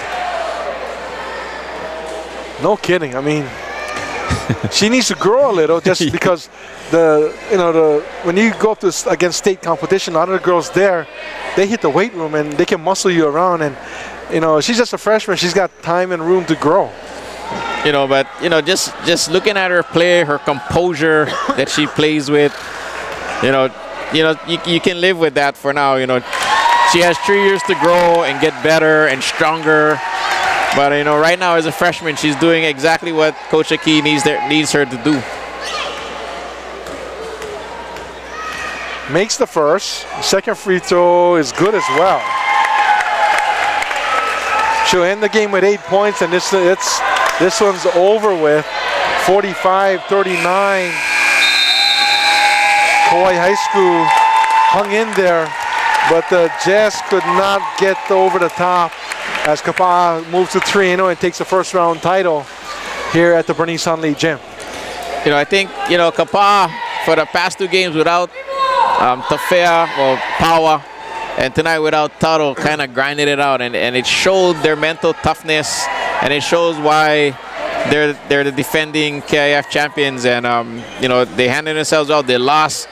No kidding. I mean, she needs to grow a little just because when you go up against state competition, a lot of the girls there, they hit the weight room and they can muscle you around, and you know, she's just a freshman. She's got time and room to grow. You know, but you know, just looking at her play, her composure that she plays with, you can live with that for now. You know, she has 3 years to grow and get better and stronger. But you know, right now as a freshman, she's doing exactly what Coach Aki needs her to do. Makes the first. Second free throw is good as well. She'll end the game with 8 points, and this one's over with. 45-39. Kauai High School hung in there, but just could not get over the top as Kapaa moves to 3-0 and takes the first round title here at the Bernice Hunley Gym. You know, I think, you know, Kapaa for the past 2 games without Tafea or Paua, and tonight without Taro, kind of grinded it out, and it showed their mental toughness, and it shows why they're the defending KIF champions. And you know, they handed themselves out. They lost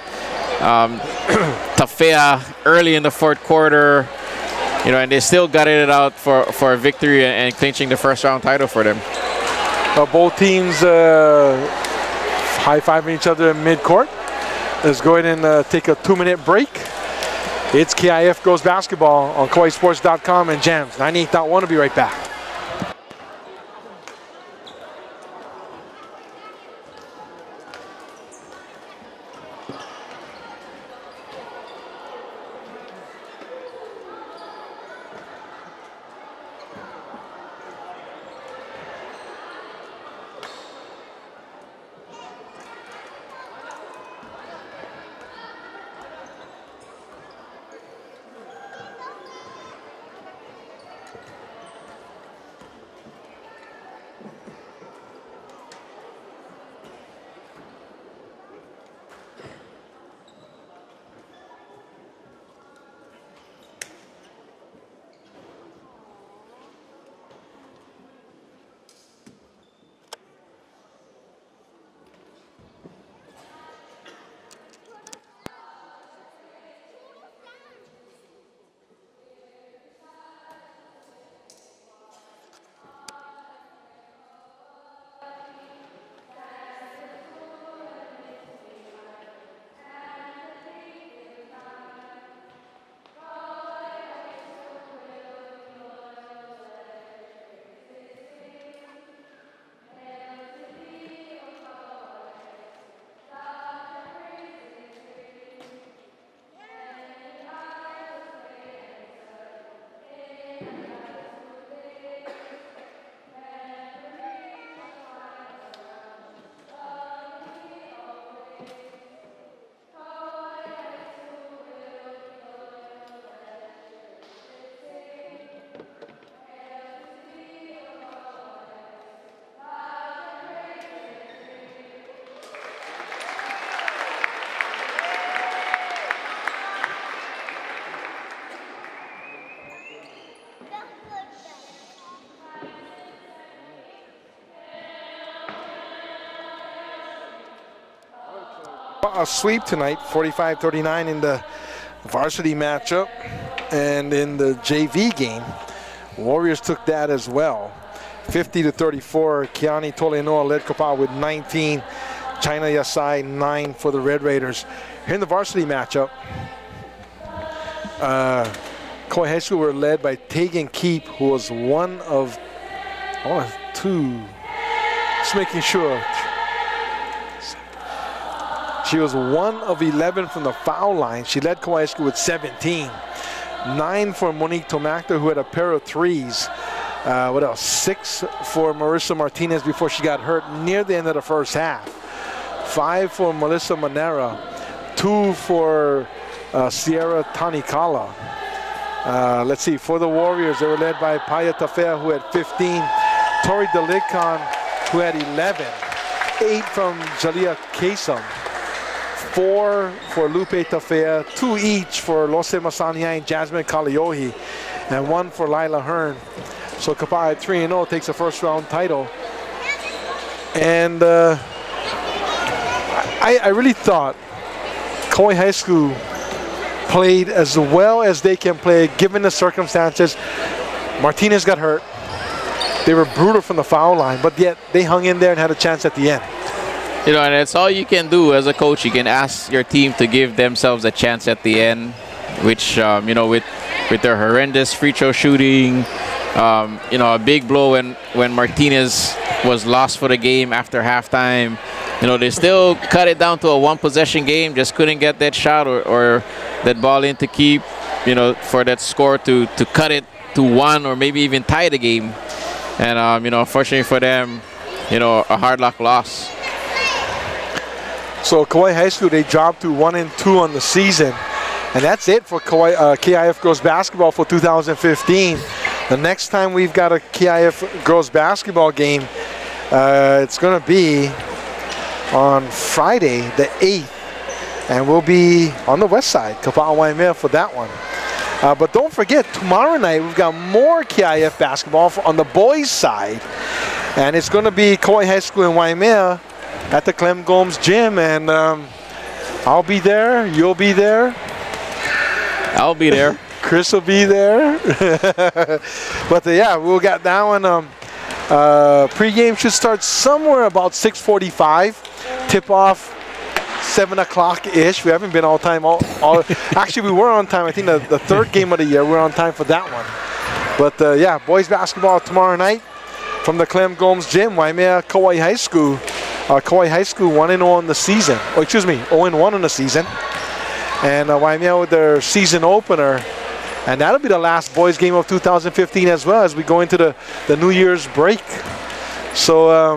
Tafea early in the 4th quarter, you know, and they still gutted it out for a victory and clinching the first round title for them. Both teams high-fiving each other in mid-court. Let's go ahead and take a 2-minute break. It's KIF Girls Basketball on KauaiSports.com and Jams 98.1. We'll be right back. A sweep tonight, 45-39 in the varsity matchup, and in the JV game, Warriors took that as well. 50-34, Keani Tolenoa led Kapaa with 19, China Yasai 9 for the Red Raiders. Here in the varsity matchup, Kauai High School were led by Tegan Keep, who was one of, just making sure. She was 1 of 11 from the foul line. She led Kauai High School with 17. 9 for Monique Tomacta, who had a pair of threes. What else? 6 for Marissa Martinez before she got hurt near the end of the first half. 5 for Melissa Manera. 2 for Sierra Tanikala. Let's see, for the Warriors, they were led by Paya Tafea, who had 15. Tori Delikon, who had 11. 8 from Jalia Kasem. 4 for Lupe Tafea, 2 each for Lose Masania and Jasmine Kaliohi, and 1 for Lila Hearn. So Kapaa at 3-0 takes a first round title. And I really thought Kauai High School played as well as they can play given the circumstances. Martinez got hurt. They were brutal from the foul line, but yet they hung in there and had a chance at the end. You know, and it's all you can do as a coach. You can ask your team to give themselves a chance at the end, which, you know, with their horrendous free throw shooting, you know, a big blow when Martinez was lost for the game after halftime. You know, they still cut it down to a 1-possession game, just couldn't get that shot or that ball in to keep, you know, for that score to cut it to 1 or maybe even tie the game. And, you know, unfortunately for them, you know, a hard luck loss. So Kauai High School, they dropped to 1-2 on the season. And that's it for KIF girls basketball for 2015. The next time we've got a KIF girls basketball game, it's going to be on Friday the 8th. And we'll be on the west side, Kapaa Waimea, for that one. But don't forget, tomorrow night we've got more KIF basketball on the boys' side. And it's going to be Kauai High School in Waimea at the Clem Gomes gym, and I'll be there, you'll be there. I'll be there. Chris will be there. But yeah, we'll get that one. Pre-game should start somewhere about 6:45. Tip-off 7 o'clock-ish. We haven't been all time. Actually, we were on time. I think the third game of the year, we're on time for that one. But yeah, boys basketball tomorrow night from the Clem Gomes gym, Waimea Kauai High School. Kauai High School 1-0 on the season. Oh, excuse me, 0-1 on the season. And Waimea with their season opener. And that'll be the last boys game of 2015 as well as we go into the New Year's break. So,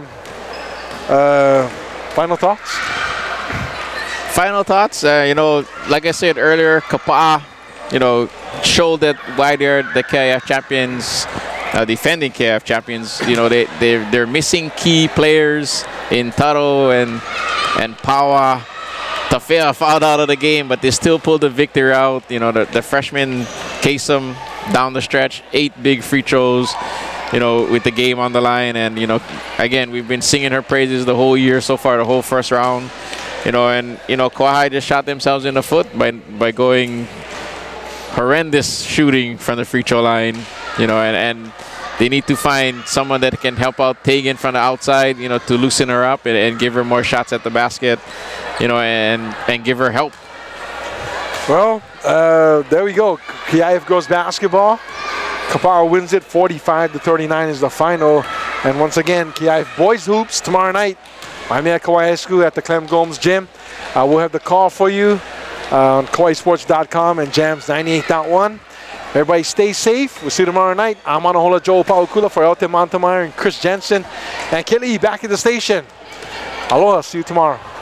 final thoughts? Final thoughts, you know, like I said earlier, Kapaa, you know, showed that why they're the KIF champions, defending KIF champions. You know, they're missing key players in Taro and Pawa. Tafea fouled out of the game, but they still pulled the victory out. You know, the freshman Kasem down the stretch, 8 big free throws, you know, with the game on the line. And, you know, again, we've been singing her praises the whole year so far, the whole first round. You know, and, you know, Kauai just shot themselves in the foot by going horrendous shooting from the free throw line. You know, and they need to find someone that can help out Tegan from the outside, you know, to loosen her up and give her more shots at the basket, you know, and give her help. Well, there we go. KIF girls basketball. Kapaa wins it 45-39 is the final. And once again, KIF boys hoops tomorrow night. Waimea Kauai High School at the Clem Gomes gym. We'll have the call for you on KauaiSports.com and Jams 98.1. Everybody stay safe. We'll see you tomorrow night. I'm Manahola Joe Paukula for Elte Montemeyer and Chris Jensen. And Kelly back at the station. Aloha. See you tomorrow.